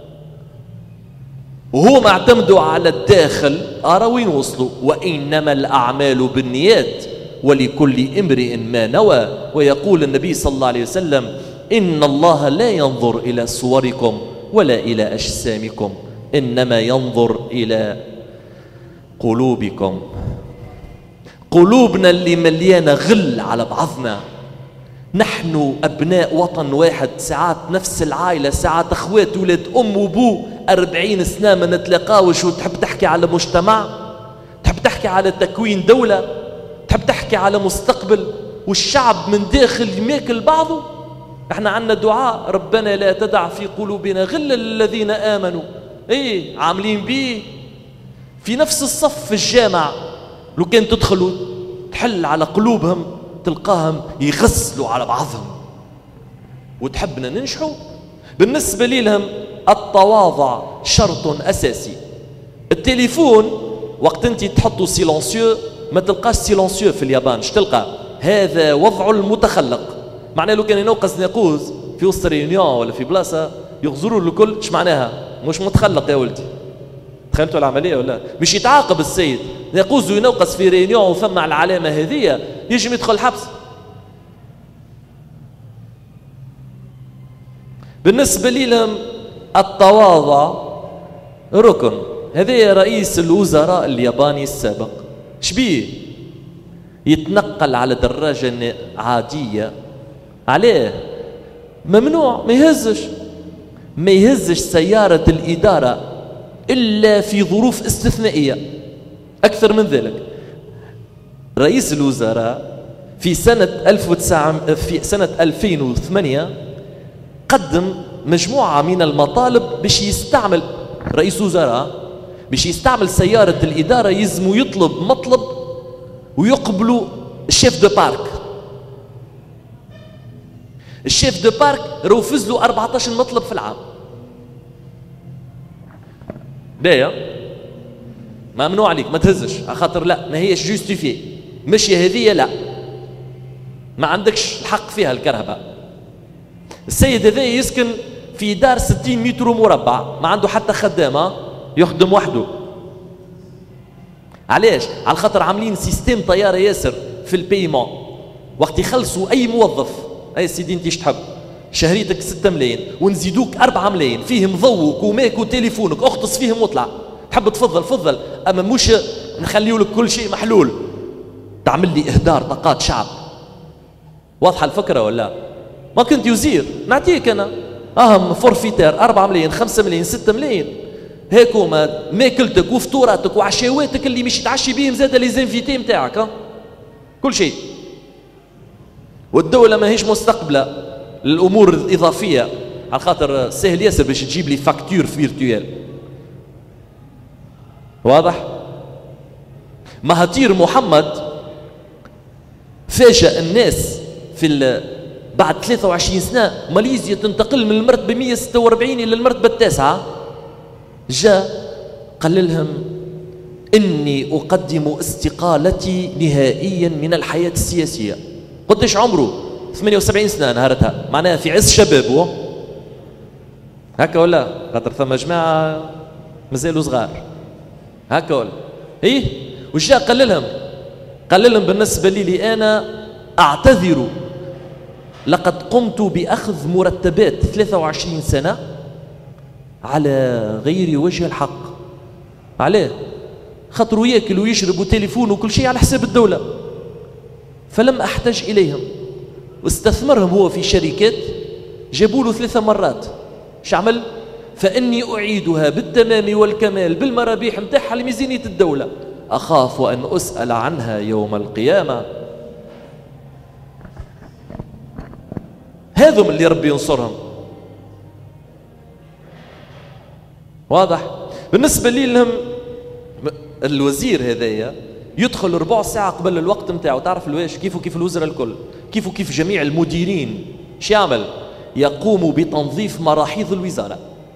وهو معتمدوا على الداخل ارى وين وصلوا. وإنما الأعمال بالنيات ولكل امرئ ما نوى. ويقول النبي صلى الله عليه وسلم إن الله لا ينظر إلى صوركم ولا إلى أجسامكم، إنما ينظر إلى قلوبكم. قلوبنا اللي مليانة غل على بعضنا. نحن أبناء وطن واحد، ساعات نفس العائلة، ساعات أخوات ولاد أم وبو، أربعين سنة ما نتلاقاوش، وتحب تحكي على مجتمع، تحب تحكي على تكوين دولة، تحب تحكي على مستقبل، والشعب من داخل ماكل بعضه. احنا عندنا دعاء ربنا لا تدع في قلوبنا غلا للذين آمنوا. ايه عاملين بيه في نفس الصف في الجامع، لو كان تدخلوا تحل على قلوبهم تلقاهم يغسلوا على بعضهم، وتحبنا ننجحوا. بالنسبة لهم التواضع شرط أساسي. التليفون وقت انت تحطوا سيلونسيو ما تلقاش سيلونسيو في اليابان، اش تلقى؟ هذا وضع المتخلق. معناه لو كان ينوقز ناقوز في وسط ريونيون ولا في بلاصة يغزروا الكل، اش معناها؟ مش متخلق يا ولدي. تخيلتوا العملية ولا؟ مش يتعاقب السيد يقوز وينوقس في ريونيون وفمع العلامة هذه يجي يدخل الحبس. بالنسبة لهم التواضع ركن. هذا رئيس الوزراء الياباني السابق شبيه يتنقل على دراجة عادية، عليه ممنوع ما يهزش ما يهزش سيارة الإدارة إلا في ظروف استثنائية. أكثر من ذلك رئيس الوزراء في سنة ألف وتسعمائة في سنة ألفين وثمانية قدم مجموعة من المطالب باش يستعمل رئيس وزراء باش يستعمل سيارة الإدارة، يلزموا يطلب مطلب ويقبلوا الشيف دو بارك. الشيف دو بارك روفز له أربعة عشر مطلب في العام. باهي ممنوع عليك ما تهزش على خاطر لا ما هيش جوستيفي، مشي هذه لا ما عندكش الحق فيها الكرهبة. السيد هذا يسكن في دار ستين متر مربع، ما عنده حتى خدامة، يخدم وحده. علاش؟ على خاطر عاملين سيستم طيارة ياسر في البيمون، وقت يخلصوا أي موظف أي سيدي أنت تحب شهريتك ستة ملايين ونزيدوك أربعة ملايين فيهم ضوك وماك وتليفونك، اختص فيهم واطلع، تحب تفضل فضل، أما مش نخليو لك كل شيء محلول، تعمل لي إهدار طاقات شعب. واضحة الفكرة ولا؟ ما كنت وزير نعطيك أنا أهم فورفيتير أربعة ملايين خمسة ملايين ستة ملايين، هيكو ما ماكلتك وفطوراتك وعشاواتك اللي مش يتعشي بيهم زاد لي زانفيتي نتاعك، ها كل شيء. والدولة ما هيش مستقبلة الأمور الإضافية، على خاطر سهل ياسر باش تجيب لي فاكتور فيرتويال. واضح؟ مهاتير محمد فاجأ الناس في بعد ثلاثة وعشرين سنة ماليزيا تنتقل من المرتبة مئة وستة وأربعين إلى المرتبة التاسعة، جاء قال لهم إني أقدم استقالتي نهائيا من الحياة السياسية. قديش عمره؟ ثمانية وسبعين سنة نهارتها، معناها في عز شبابه هكا ولا؟ خاطر ثم جماعة مازالوا صغار. هكا ايه. وش قال لهم؟ قال لهم بالنسبة لي, لي أنا أعتذر، لقد قمت بأخذ مرتبات ثلاثة وعشرين سنة على غير وجه الحق. عليه؟ خاطر ياكل ويشرب وتليفون وكل شيء على حساب الدولة، فلم أحتج إليهم. واستثمرهم هو في شركات جابوا له ثلاثة مرات. ايش عمل؟ فإني أعيدها بالتمام والكمال بالمرابيح متاعها لميزانية الدولة، أخاف أن أسأل عنها يوم القيامة. هذم اللي ربي ينصرهم. واضح؟ بالنسبة لي لهم الوزير هذايا يدخل ربع ساعة قبل الوقت متاعه. تعرف الواش كيف وكيف الوزراء الكل، كيف وكيف جميع المديرين شو يعمل؟ يقوم بتنظيف مراحيض الوزارة،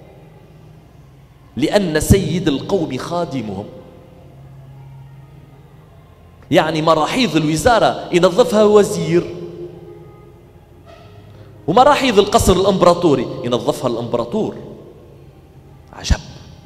لأن سيد القوم خادمهم. يعني مراحيض الوزارة ينظفها وزير، ومراحيض القصر الامبراطوري ينظفها الامبراطور. عجب.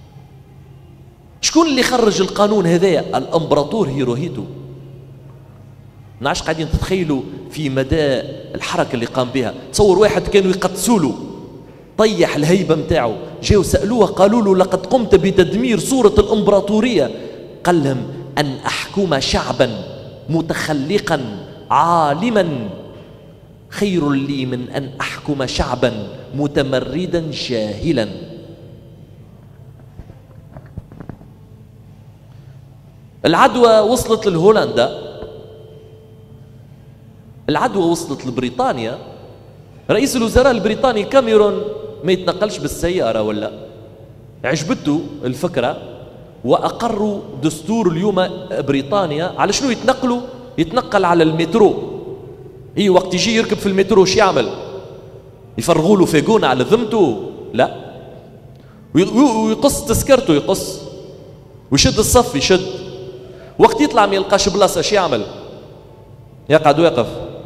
شكون اللي خرج القانون هذايا؟ الامبراطور هيروهيتو. نعش قاعدين تتخيلوا في مدى الحركة اللي قام بها. تصور واحد كانوا يقدسوا طيح الهيبة متاعه، جاوا سألوه قالوا له لقد قمت بتدمير صورة الامبراطورية. قال لهم أن أحكم شعبا متخلقا عالما خير لي من أن أحكم شعبا متمردا جاهلا. العدوى وصلت لهولندا، العدوى وصلت لبريطانيا. رئيس الوزراء البريطاني كاميرون ما يتنقلش بالسيارة ولا، عجبته الفكرة وأقروا دستور اليوم بريطانيا على شنو يتنقلوا؟ يتنقل على المترو. هي وقت يجي يركب في المترو شو يعمل؟ يفرغوا له فيقون على ذمته؟ لا، ويقص تذكرته، يقص ويشد الصف، يشد. وقت يطلع ما يلقاش بلاصة شو يعمل؟ يقعد واقف.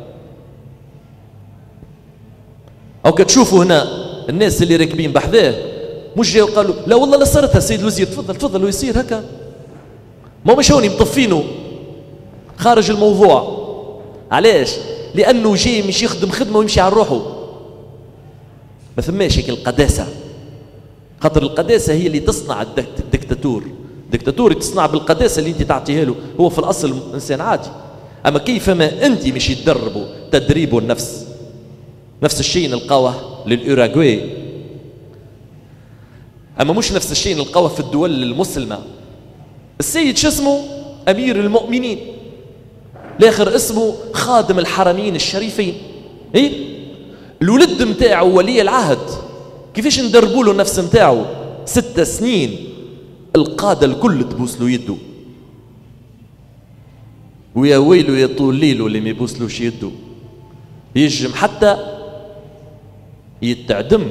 أو كتشوفوا هنا الناس اللي راكبين بحذاه مش جاوا قالوا لا والله لا صارتها سيد الوزير، تفضل تفضل ويصير هكا. ما مش هوني مطفينه خارج الموضوع. علاش؟ لأنه جاي مش يخدم خدمة ويمشي على روحه. ما ثماش هيك القداسة، خاطر القداسة هي اللي تصنع الدكتاتور. الدكتاتور تصنع بالقداسة اللي انت تعطيها له. هو في الأصل إنسان عادي، أما كيفما أنت مش يتدربوا تدريب النفس. نفس الشيء نلقاوه للأوروغواي، أما مش نفس الشيء نلقاوه في الدول المسلمة. السيد شو اسمه؟ أمير المؤمنين، الآخر اسمه خادم الحرمين الشريفين. إيه؟ الولد متاعه ولي العهد كيفاش ندربوا له النفس متاعه؟ ست سنين القادة الكل تبوس له يده، ويا ويله يا طول ليله اللي ما يبوسلوش يده، يجم حتى يتعدم.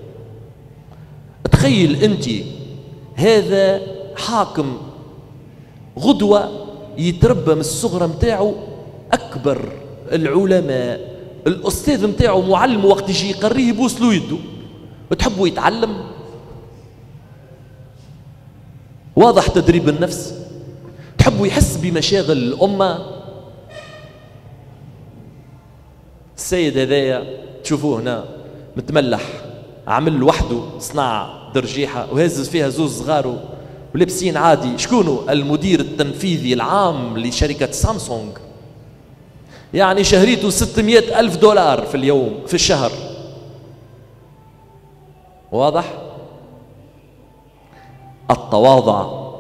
تخيل انت هذا حاكم غدوة يتربى من الصغرى متاعه أكبر العلماء، الأستاذ متاعه معلم، وقت يجي يقريه يبوس له يده. وتحبوا يتعلم؟ واضح تدريب النفس. تحبوا يحس بمشاغل الأمة. السيد هذايا تشوفوه هنا متملح، عمل وحده صناعة درجيحة وهزز فيها زوز صغارو ولبسين عادي. شكونه؟ المدير التنفيذي العام لشركة سامسونج. يعني شهريته ستمائة ألف دولار في اليوم في الشهر. واضح؟ التواضع.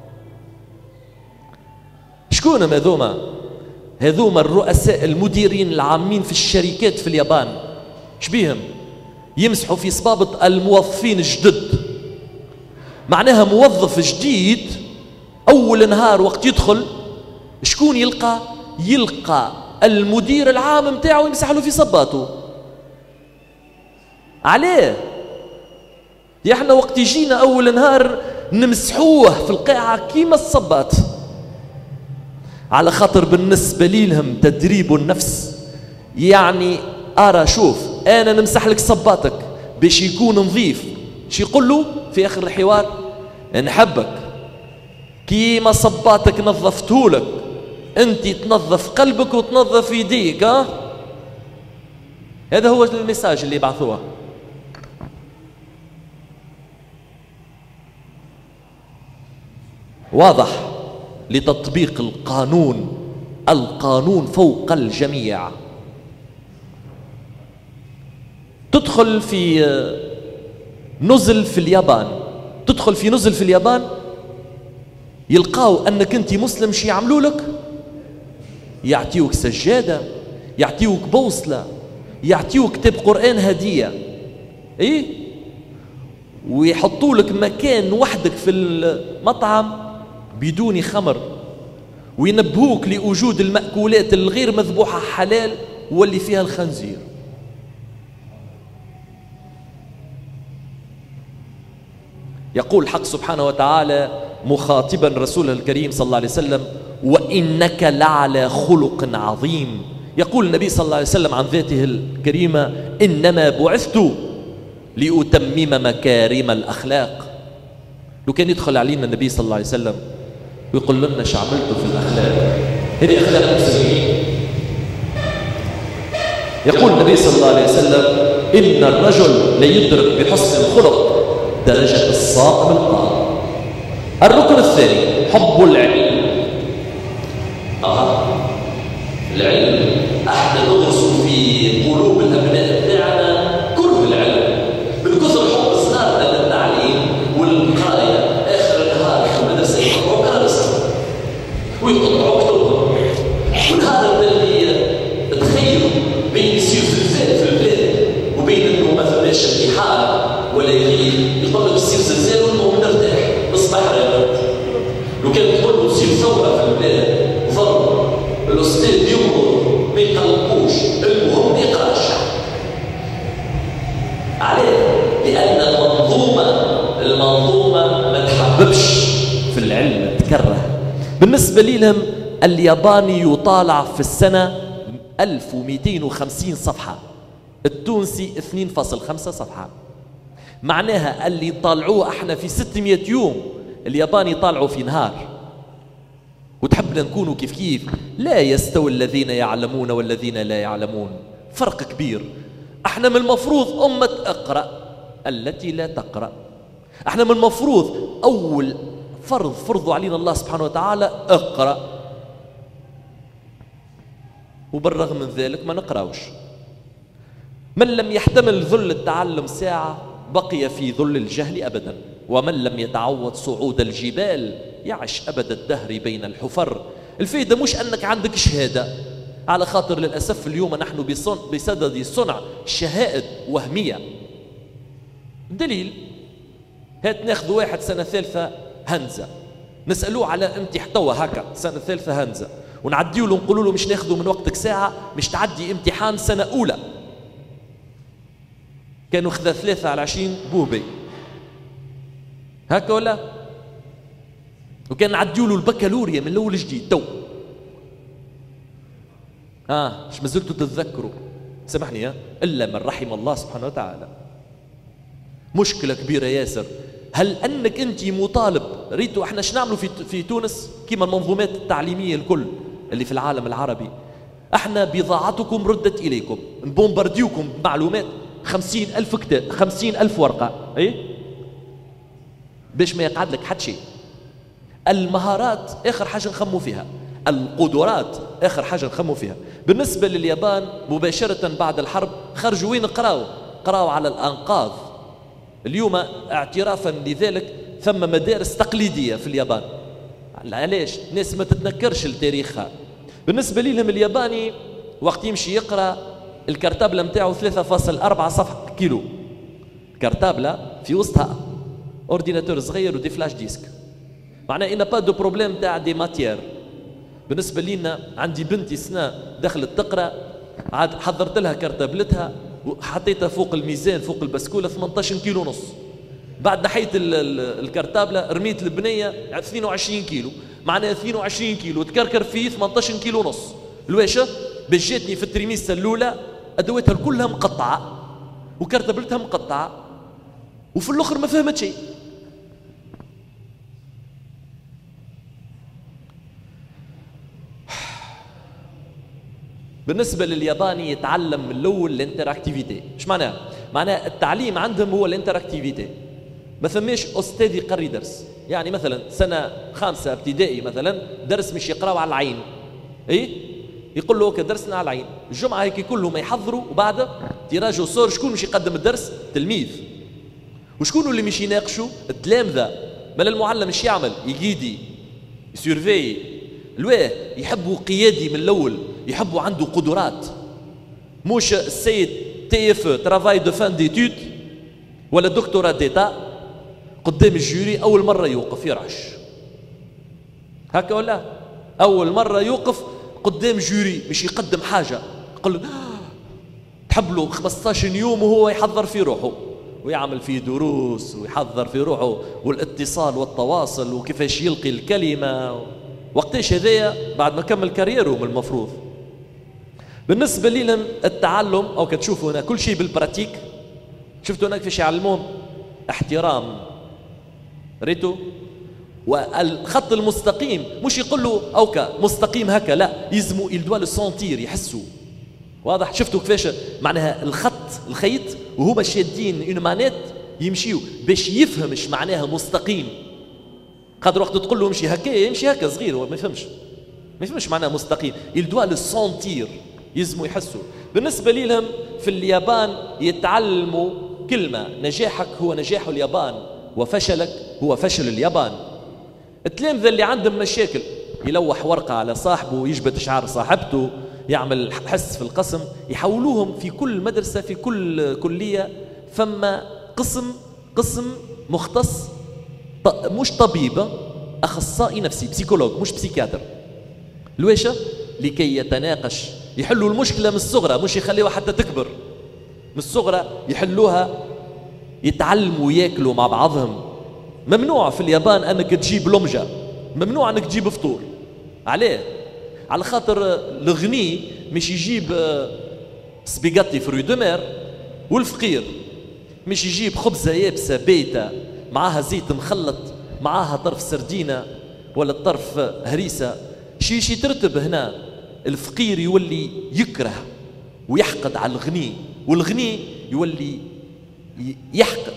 شكون هذوما؟ هذوما الرؤساء المديرين العامين في الشركات في اليابان. شبيهم؟ يمسحوا في صبابة الموظفين الجدد. معناها موظف جديد أول نهار وقت يدخل شكون يلقى؟ يلقى المدير العام متاعه يمسح له في صباته. عليه؟ يا احنا وقت يجينا أول نهار نمسحوه في القاعة كيما الصبات. على خاطر بالنسبة لهم تدريب النفس يعني أرى شوف أنا نمسح لك صباتك باش يكون نظيف. شي يقول له في آخر الحوار؟ نحبك كيما صباتك نظفتهولك انت تنظف قلبك وتنظف يديك. ها هذا هو الميساج اللي بعثوه. واضح لتطبيق القانون، القانون فوق الجميع. تدخل في نزل في اليابان، تدخل في نزل في اليابان يلقاو انك انت مسلم، شي يعملوا لك؟ يعطيوك سجادة، يعطيوك بوصلة، يعطيوك كتاب قرآن هدية، ايه، ويحطوا لك مكان وحدك في المطعم بدون خمر، وينبهوك لوجود المأكولات الغير مذبوحة حلال واللي فيها الخنزير. يقول الحق سبحانه وتعالى مخاطبا رسوله الكريم صلى الله عليه وسلم: وإنك لعلى خلق عظيم. يقول النبي صلى الله عليه وسلم عن ذاته الكريمة: إنما بعثت لأتمم مكارم الأخلاق. لو كان يدخل علينا النبي صلى الله عليه وسلم ويقول لنا ايش عملتوا في الأخلاق، هذه أخلاق المسلمين. يقول النبي صلى الله عليه وسلم: إن الرجل ليدرك بحسن الخلق درجة الصائم القائم. الركن الثاني حب العلم. آه. العلم احنا ندرس في قلوب الابناء بتاعنا كره العلم من كثر حب صغارنا للتعليم والقرايه. اخر النهار في المدرسه يقطعوا كراسي ويقطعوا كتبهم، ونهار اللي تخيلوا بين يصير زلزال في البلاد وبين انه ما فماش امتحان ولا يغيب يطلب يصير زلزال والمهم نرتاح نصبح رابط. لو كان تقول له تصير ثوره في البلاد ضرب الاستاذ يمرض ما يقلقوش، المهم ما يقراش. عليه؟ لان المنظومه المنظومه ما تحببش في العلم، تكره. بالنسبه لهم الياباني يطالع في السنه ألف ومئتين وخمسين صفحه، التونسي اثنين فاصلة خمسة صفحه. معناها اللي يطالعوه احنا في ستمئة يوم الياباني يطالعوا في نهار. وتحبنا نكونوا كيف كيف. لا يستوي الذين يعلمون والذين لا يعلمون، فرق كبير. احنا من المفروض أمة اقرأ التي لا تقرأ. احنا من المفروض أول فرض فرضوا علينا الله سبحانه وتعالى اقرأ، وبالرغم من ذلك ما نقرأوش. من لم يحتمل ذل التعلم ساعة بقي في ذل الجهل أبدا، ومن لم يتعود صعود الجبال يعش أبد الدهر بين الحفر. الفائدة مش أنك عندك شهادة، على خاطر للأسف اليوم نحن بصدد صنع شهائد وهمية. دليل، هات ناخذ واحد سنة ثالثة هنزة نسألوه على أنت احتوى هكا سنة ثالثة هنزة، ونعديه له نقولوا له مش ناخذه من وقتك ساعة، مش تعدي امتحان سنة أولى. كانوا خذا ثلاثة على عشرين بوبي هكا ولا؟ وكان نعديوا له البكالوريا من الاول جديد تو. اه مش ما زلتوا تتذكروا، سامحني ها، الا من رحم الله سبحانه وتعالى. مشكله كبيره ياسر. هل انك انت مطالب؟ ريتوا احنا شنو نعملوا في في تونس كيما المنظومات التعليميه الكل اللي في العالم العربي، احنا بضاعتكم ردت اليكم، نبومبارديوكم بمعلومات خمسين ألف كتاب، خمسين ألف ورقه، اي باش ما يقعد لك حد شيء. المهارات اخر حاجه نخموا فيها، القدرات اخر حاجه نخموا فيها. بالنسبه لليابان مباشره بعد الحرب خرجوا وين قراوا؟ قراوا على الانقاض. اليوم اعترافا لذلك ثم مدارس تقليديه في اليابان. علاش؟ الناس ما تتنكرش لتاريخها. بالنسبه لهم الياباني وقت يمشي يقرا الكرتابله نتاعو ثلاثة فاصلة أربعة صفحه كيلو، كرتابله في وسطها اورديناتور صغير ودي فلاش ديسك. معناه إن با دو بروبليم تاع دي ماتيير. بالنسبه لينا عندي بنتي سنه دخلت تقرا، عاد حضرت لها كرتابلتها وحطيتها فوق الميزان فوق البسكوله ثمانية عشر كيلو ونص. بعد نحيت الكرتابله رميت البنيه اثنين وعشرين كيلو، معناها اثنين وعشرين كيلو تكركر فيه ثمانية عشر كيلو ونص. الواشة باش جاتني في التريميسه الاولى ادواتها كلها مقطعه وكرتابلتها مقطعه، وفي الاخر ما فهمت شيء. بالنسبة للياباني يتعلم من الأول الانتراكتيفيتي. إيش معناها؟ معناها التعليم عندهم هو الانتراكتيفيتي، ما ثماش أستاذ يقري درس. يعني مثلا سنة خامسة ابتدائي مثلا درس مش يقراو على العين، إيه؟ يقول له اوكي درسنا على العين، الجمعة هيك كلهم يحضروا وبعد تيراج وصور. شكون مش يقدم الدرس؟ تلميذ. وشكون اللي مش يناقشوا؟ التلامذة. بل المعلم مش يعمل؟ يقيدي، يسيرفي. الواه يحبوا قيادي من الأول، يحبوا عنده قدرات، مش السيد تي اف ترافاي دو فان ديتود ولا دكتوراه ديتا قدام الجوري أول مرة يوقف يرعش هكا، ولا أول مرة يوقف قدام جوري مش يقدم حاجة، يقول له تحب له خمسطاش يوم وهو يحضر في روحه ويعمل فيه دروس ويحضر في روحه والاتصال والتواصل وكيفاش يلقي الكلمة. وقتاش هذايا بعد ما كمل كاريره من المفروض. بالنسبة لهم التعلم أو كتشوفوا هنا كل شيء بالبراتيك. شفتوا هناك كيفاش يعلمون؟ احترام، ريتو. والخط المستقيم مش يقول له اوكا مستقيم هكا، لا، يزمو يلدوا لو سونتير، يحسوا. واضح؟ شفتوا كيفاش معناها الخط الخيط وهما شادين اون مانيت يمشيو باش يفهم ايش معناها مستقيم. قادر وقت تقول له امشي هكا يمشي هكا صغير، هو ما يفهمش ما يفهمش معناها مستقيم. يلدوا لو سونتير، يزمو يحسوا. بالنسبة لهم في اليابان يتعلموا كلمة: نجاحك هو نجاح اليابان وفشلك هو فشل اليابان. التلامذة اللي عندهم مشاكل يلوح ورقة على صاحبه ويجبد شعار صاحبته، يعمل حس في القسم، يحولوهم في كل مدرسة في كل كلية فما قسم قسم مختص، مش طبيبة، أخصائي نفسي، بسيكولوج مش بسيكاتر. الويشة لكي يتناقش، يحلوا المشكلة من الصغرى، مش يخليوها حتى تكبر. من الصغرى يحلوها، يتعلموا ياكلوا مع بعضهم. ممنوع في اليابان انك تجيب لمجة، ممنوع انك تجيب فطور. عليه؟ على خاطر الغني مش يجيب سبيغاتي فروي دو مير، والفقير مش يجيب خبزة يابسة بيتة معاها زيت مخلط معاها طرف سردينة ولا طرف هريسة. شي شي ترتب هنا. الفقير يولي يكره ويحقد على الغني، والغني يولي يحقد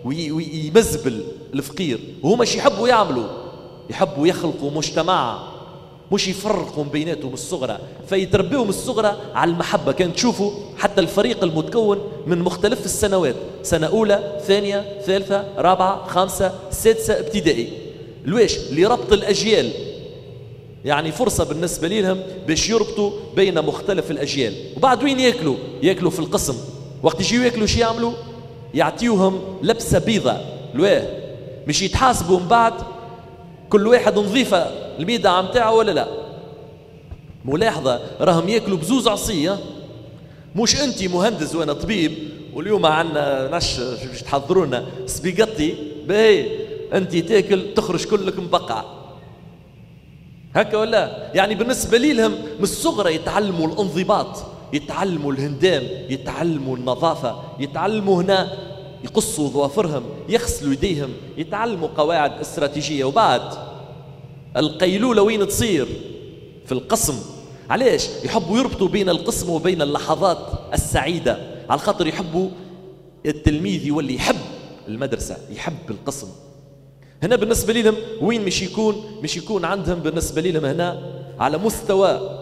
ويمزبل الفقير. وهما مش يحبوا يعملوا، يحبوا يخلقوا مجتمع، مش يفرقوا بيناتهم من الصغرى، فيتربيوا من الصغرى على المحبة. كان تشوفوا حتى الفريق المتكون من مختلف السنوات، سنة أولى، ثانية، ثالثة، رابعة، خامسة، سادسة ابتدائي. لويش؟ لربط الأجيال. يعني فرصة بالنسبة لهم باش يربطوا بين مختلف الأجيال. وبعد وين ياكلوا؟ ياكلوا في القسم. وقت يجيوا ياكلوا شي يعملوا؟ يعطيوهم لبسة بيضة. لواه؟ مش يتحاسبوا من بعد كل واحد نظيفة الميدة متاعه ولا لا. ملاحظة راهم ياكلوا بزوز عصية. مش انت مهندس وانا طبيب واليوم عندنا نش باش تحضروا لنا سبيغاتي باهي، انت تاكل تخرج كلك مبقع هكا ولا؟ يعني بالنسبة لهم من الصغرى يتعلموا الانضباط، يتعلموا الهندام، يتعلموا النظافة، يتعلموا هنا يقصوا ظوافرهم، يغسلوا يديهم، يتعلموا قواعد استراتيجية. وبعد القيلولة وين تصير؟ في القسم. علاش؟ يحبوا يربطوا بين القسم وبين اللحظات السعيدة، على خاطر يحبوا التلميذ يولي يحب المدرسة، يحب القسم. هنا بالنسبة لهم وين مش يكون؟ مش يكون عندهم بالنسبة لهم هنا على مستوى،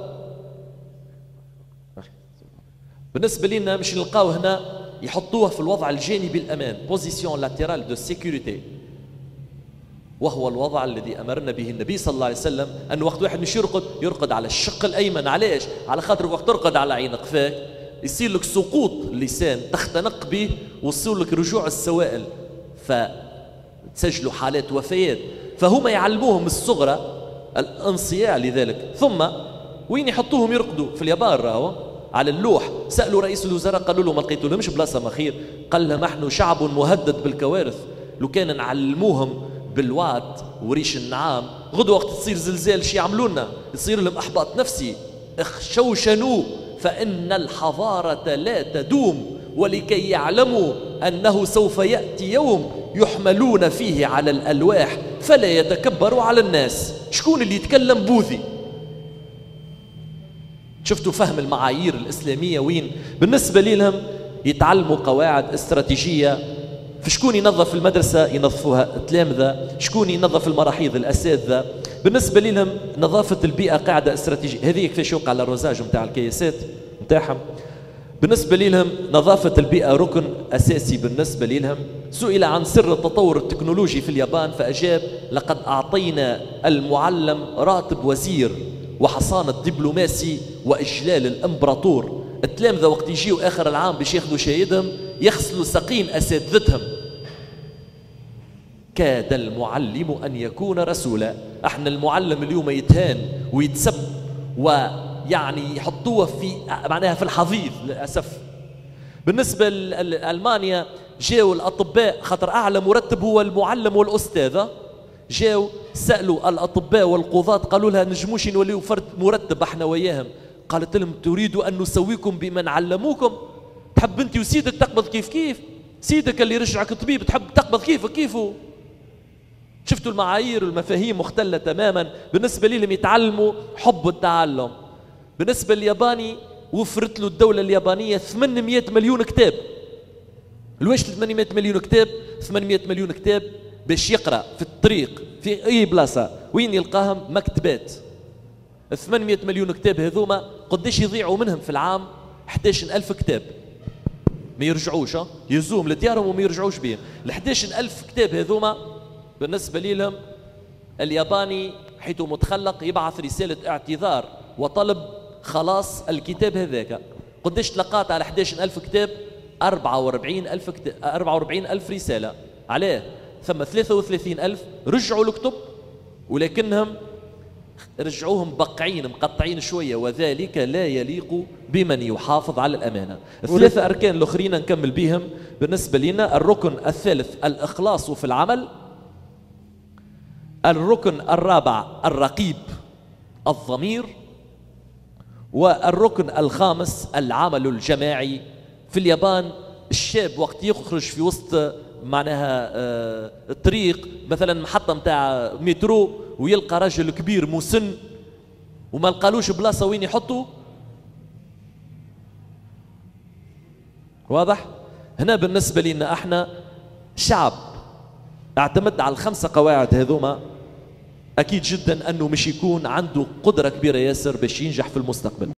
بالنسبة لنا مش نلقاو هنا يحطوه في الوضع الجانبي الأمان، بوزيسيون لاتيرال دو سيكوريتي، وهو الوضع الذي أمرنا به النبي صلى الله عليه وسلم أن وقت واحد مش يرقد يرقد على الشق الأيمن. علاش؟ على خاطر وقت ترقد على عين قفاك يصير لك سقوط اللسان، تختنق به ويصير لك رجوع السوائل، فتسجلوا حالات وفيات. فهم يعلموهم الصغرى الانصياع لذلك. ثم وين يحطوهم يرقدوا؟ في اليابان راهو على اللوح. سألوا رئيس الوزراء قالوا له ما لقيتوا لهمش بلاصة مخير؟ قال لهم نحن شعب مهدد بالكوارث، لو كان نعلموهم بالوعد وريش النعام غدوة وقت تصير زلزال شي يعملوا لنا؟ يصير لهم احباط نفسي. اخشوشنوا فإن الحضارة لا تدوم، ولكي يعلموا أنه سوف يأتي يوم يحملون فيه على الألواح فلا يتكبروا على الناس. شكون اللي يتكلم؟ بوذي. شفتوا فهم المعايير الإسلامية وين؟ بالنسبة لهم يتعلموا قواعد استراتيجية. في شكون ينظف المدرسة ينظفوها التلامذة، شكون ينظف المراحيض الأساتذة. بالنسبة لهم نظافة البيئة قاعدة استراتيجية، هذه كيفاش يوقع على الرزاج نتاع الكياسات نتاعهم. بالنسبة لهم نظافة البيئة ركن أساسي بالنسبة لهم. سئل عن سر التطور التكنولوجي في اليابان فأجاب: لقد أعطينا المعلم راتب وزير وحصانة دبلوماسي وإجلال الإمبراطور. التلامذة وقت يجيوا آخر العام باش ياخذوا شهادهم يغسلوا ساقين أساتذتهم. كاد المعلم أن يكون رسولا. احنا المعلم اليوم يتهان ويتسب ويعني يحطوه في معناها في الحضيض للأسف. بالنسبة لألمانيا جاوا الأطباء، خاطر أعلى مرتب هو المعلم والأستاذ، جاوا سألوا الأطباء والقضاة قالوا لها نجموش نوليو فرد مرتب احنا وياهم. قالت لهم: تريد أن نسويكم بمن علموكم؟ تحب أنت وسيدك تقبض كيف كيف؟ سيدك اللي رجعك طبيب تحب تقبض كيفك كيفه؟ شفتوا المعايير والمفاهيم مختلة تماما. بالنسبة لهم يتعلموا حب التعلم. بالنسبة للياباني وفرت له الدولة اليابانية ثمانمئة مليون كتاب. لويش ثمانمئة مليون كتاب؟ ثمانمئة مليون كتاب باش يقرأ في الطريق في أي بلاصة وين يلقاهم مكتبات. ثمانمئة مليون كتاب هذوما قداش يضيعوا منهم في العام؟ أحد عشر ألف كتاب ما يرجعوش، يهزوهم لديارهم وما يرجعوش بهم. ال أحد عشر ألف كتاب هذوما بالنسبة لهم الياباني حيث متخلق يبعث رسالة اعتذار وطلب خلاص الكتاب هذاك. قداش تلقات على أحد عشر ألف كتاب؟ أربعة وأربعين ألف كتاب، أربعة وأربعين ألف رسالة. عليه ثم ثلاثة وثلاثين ألف رجعوا الكتب ولكنهم رجعوهم بقعين مقطعين شوية، وذلك لا يليق بمن يحافظ على الأمانة. الثلاثة أركان الأخرين نكمل بهم بالنسبة لنا. الركن الثالث الإخلاص في العمل. الركن الرابع الرقيب الضمير. والركن الخامس العمل الجماعي. في اليابان الشاب وقت يخرج في وسط معناها آه الطريق مثلا محطة متاع مترو ويلقى رجل كبير مسن وما لقالوش بلاصة وين يحطوا، واضح؟ هنا بالنسبة لنا احنا شعب اعتمد على الخمسة قواعد هذوما، أكيد جدا أنه مش يكون عنده قدرة كبيرة ياسر باش ينجح في المستقبل.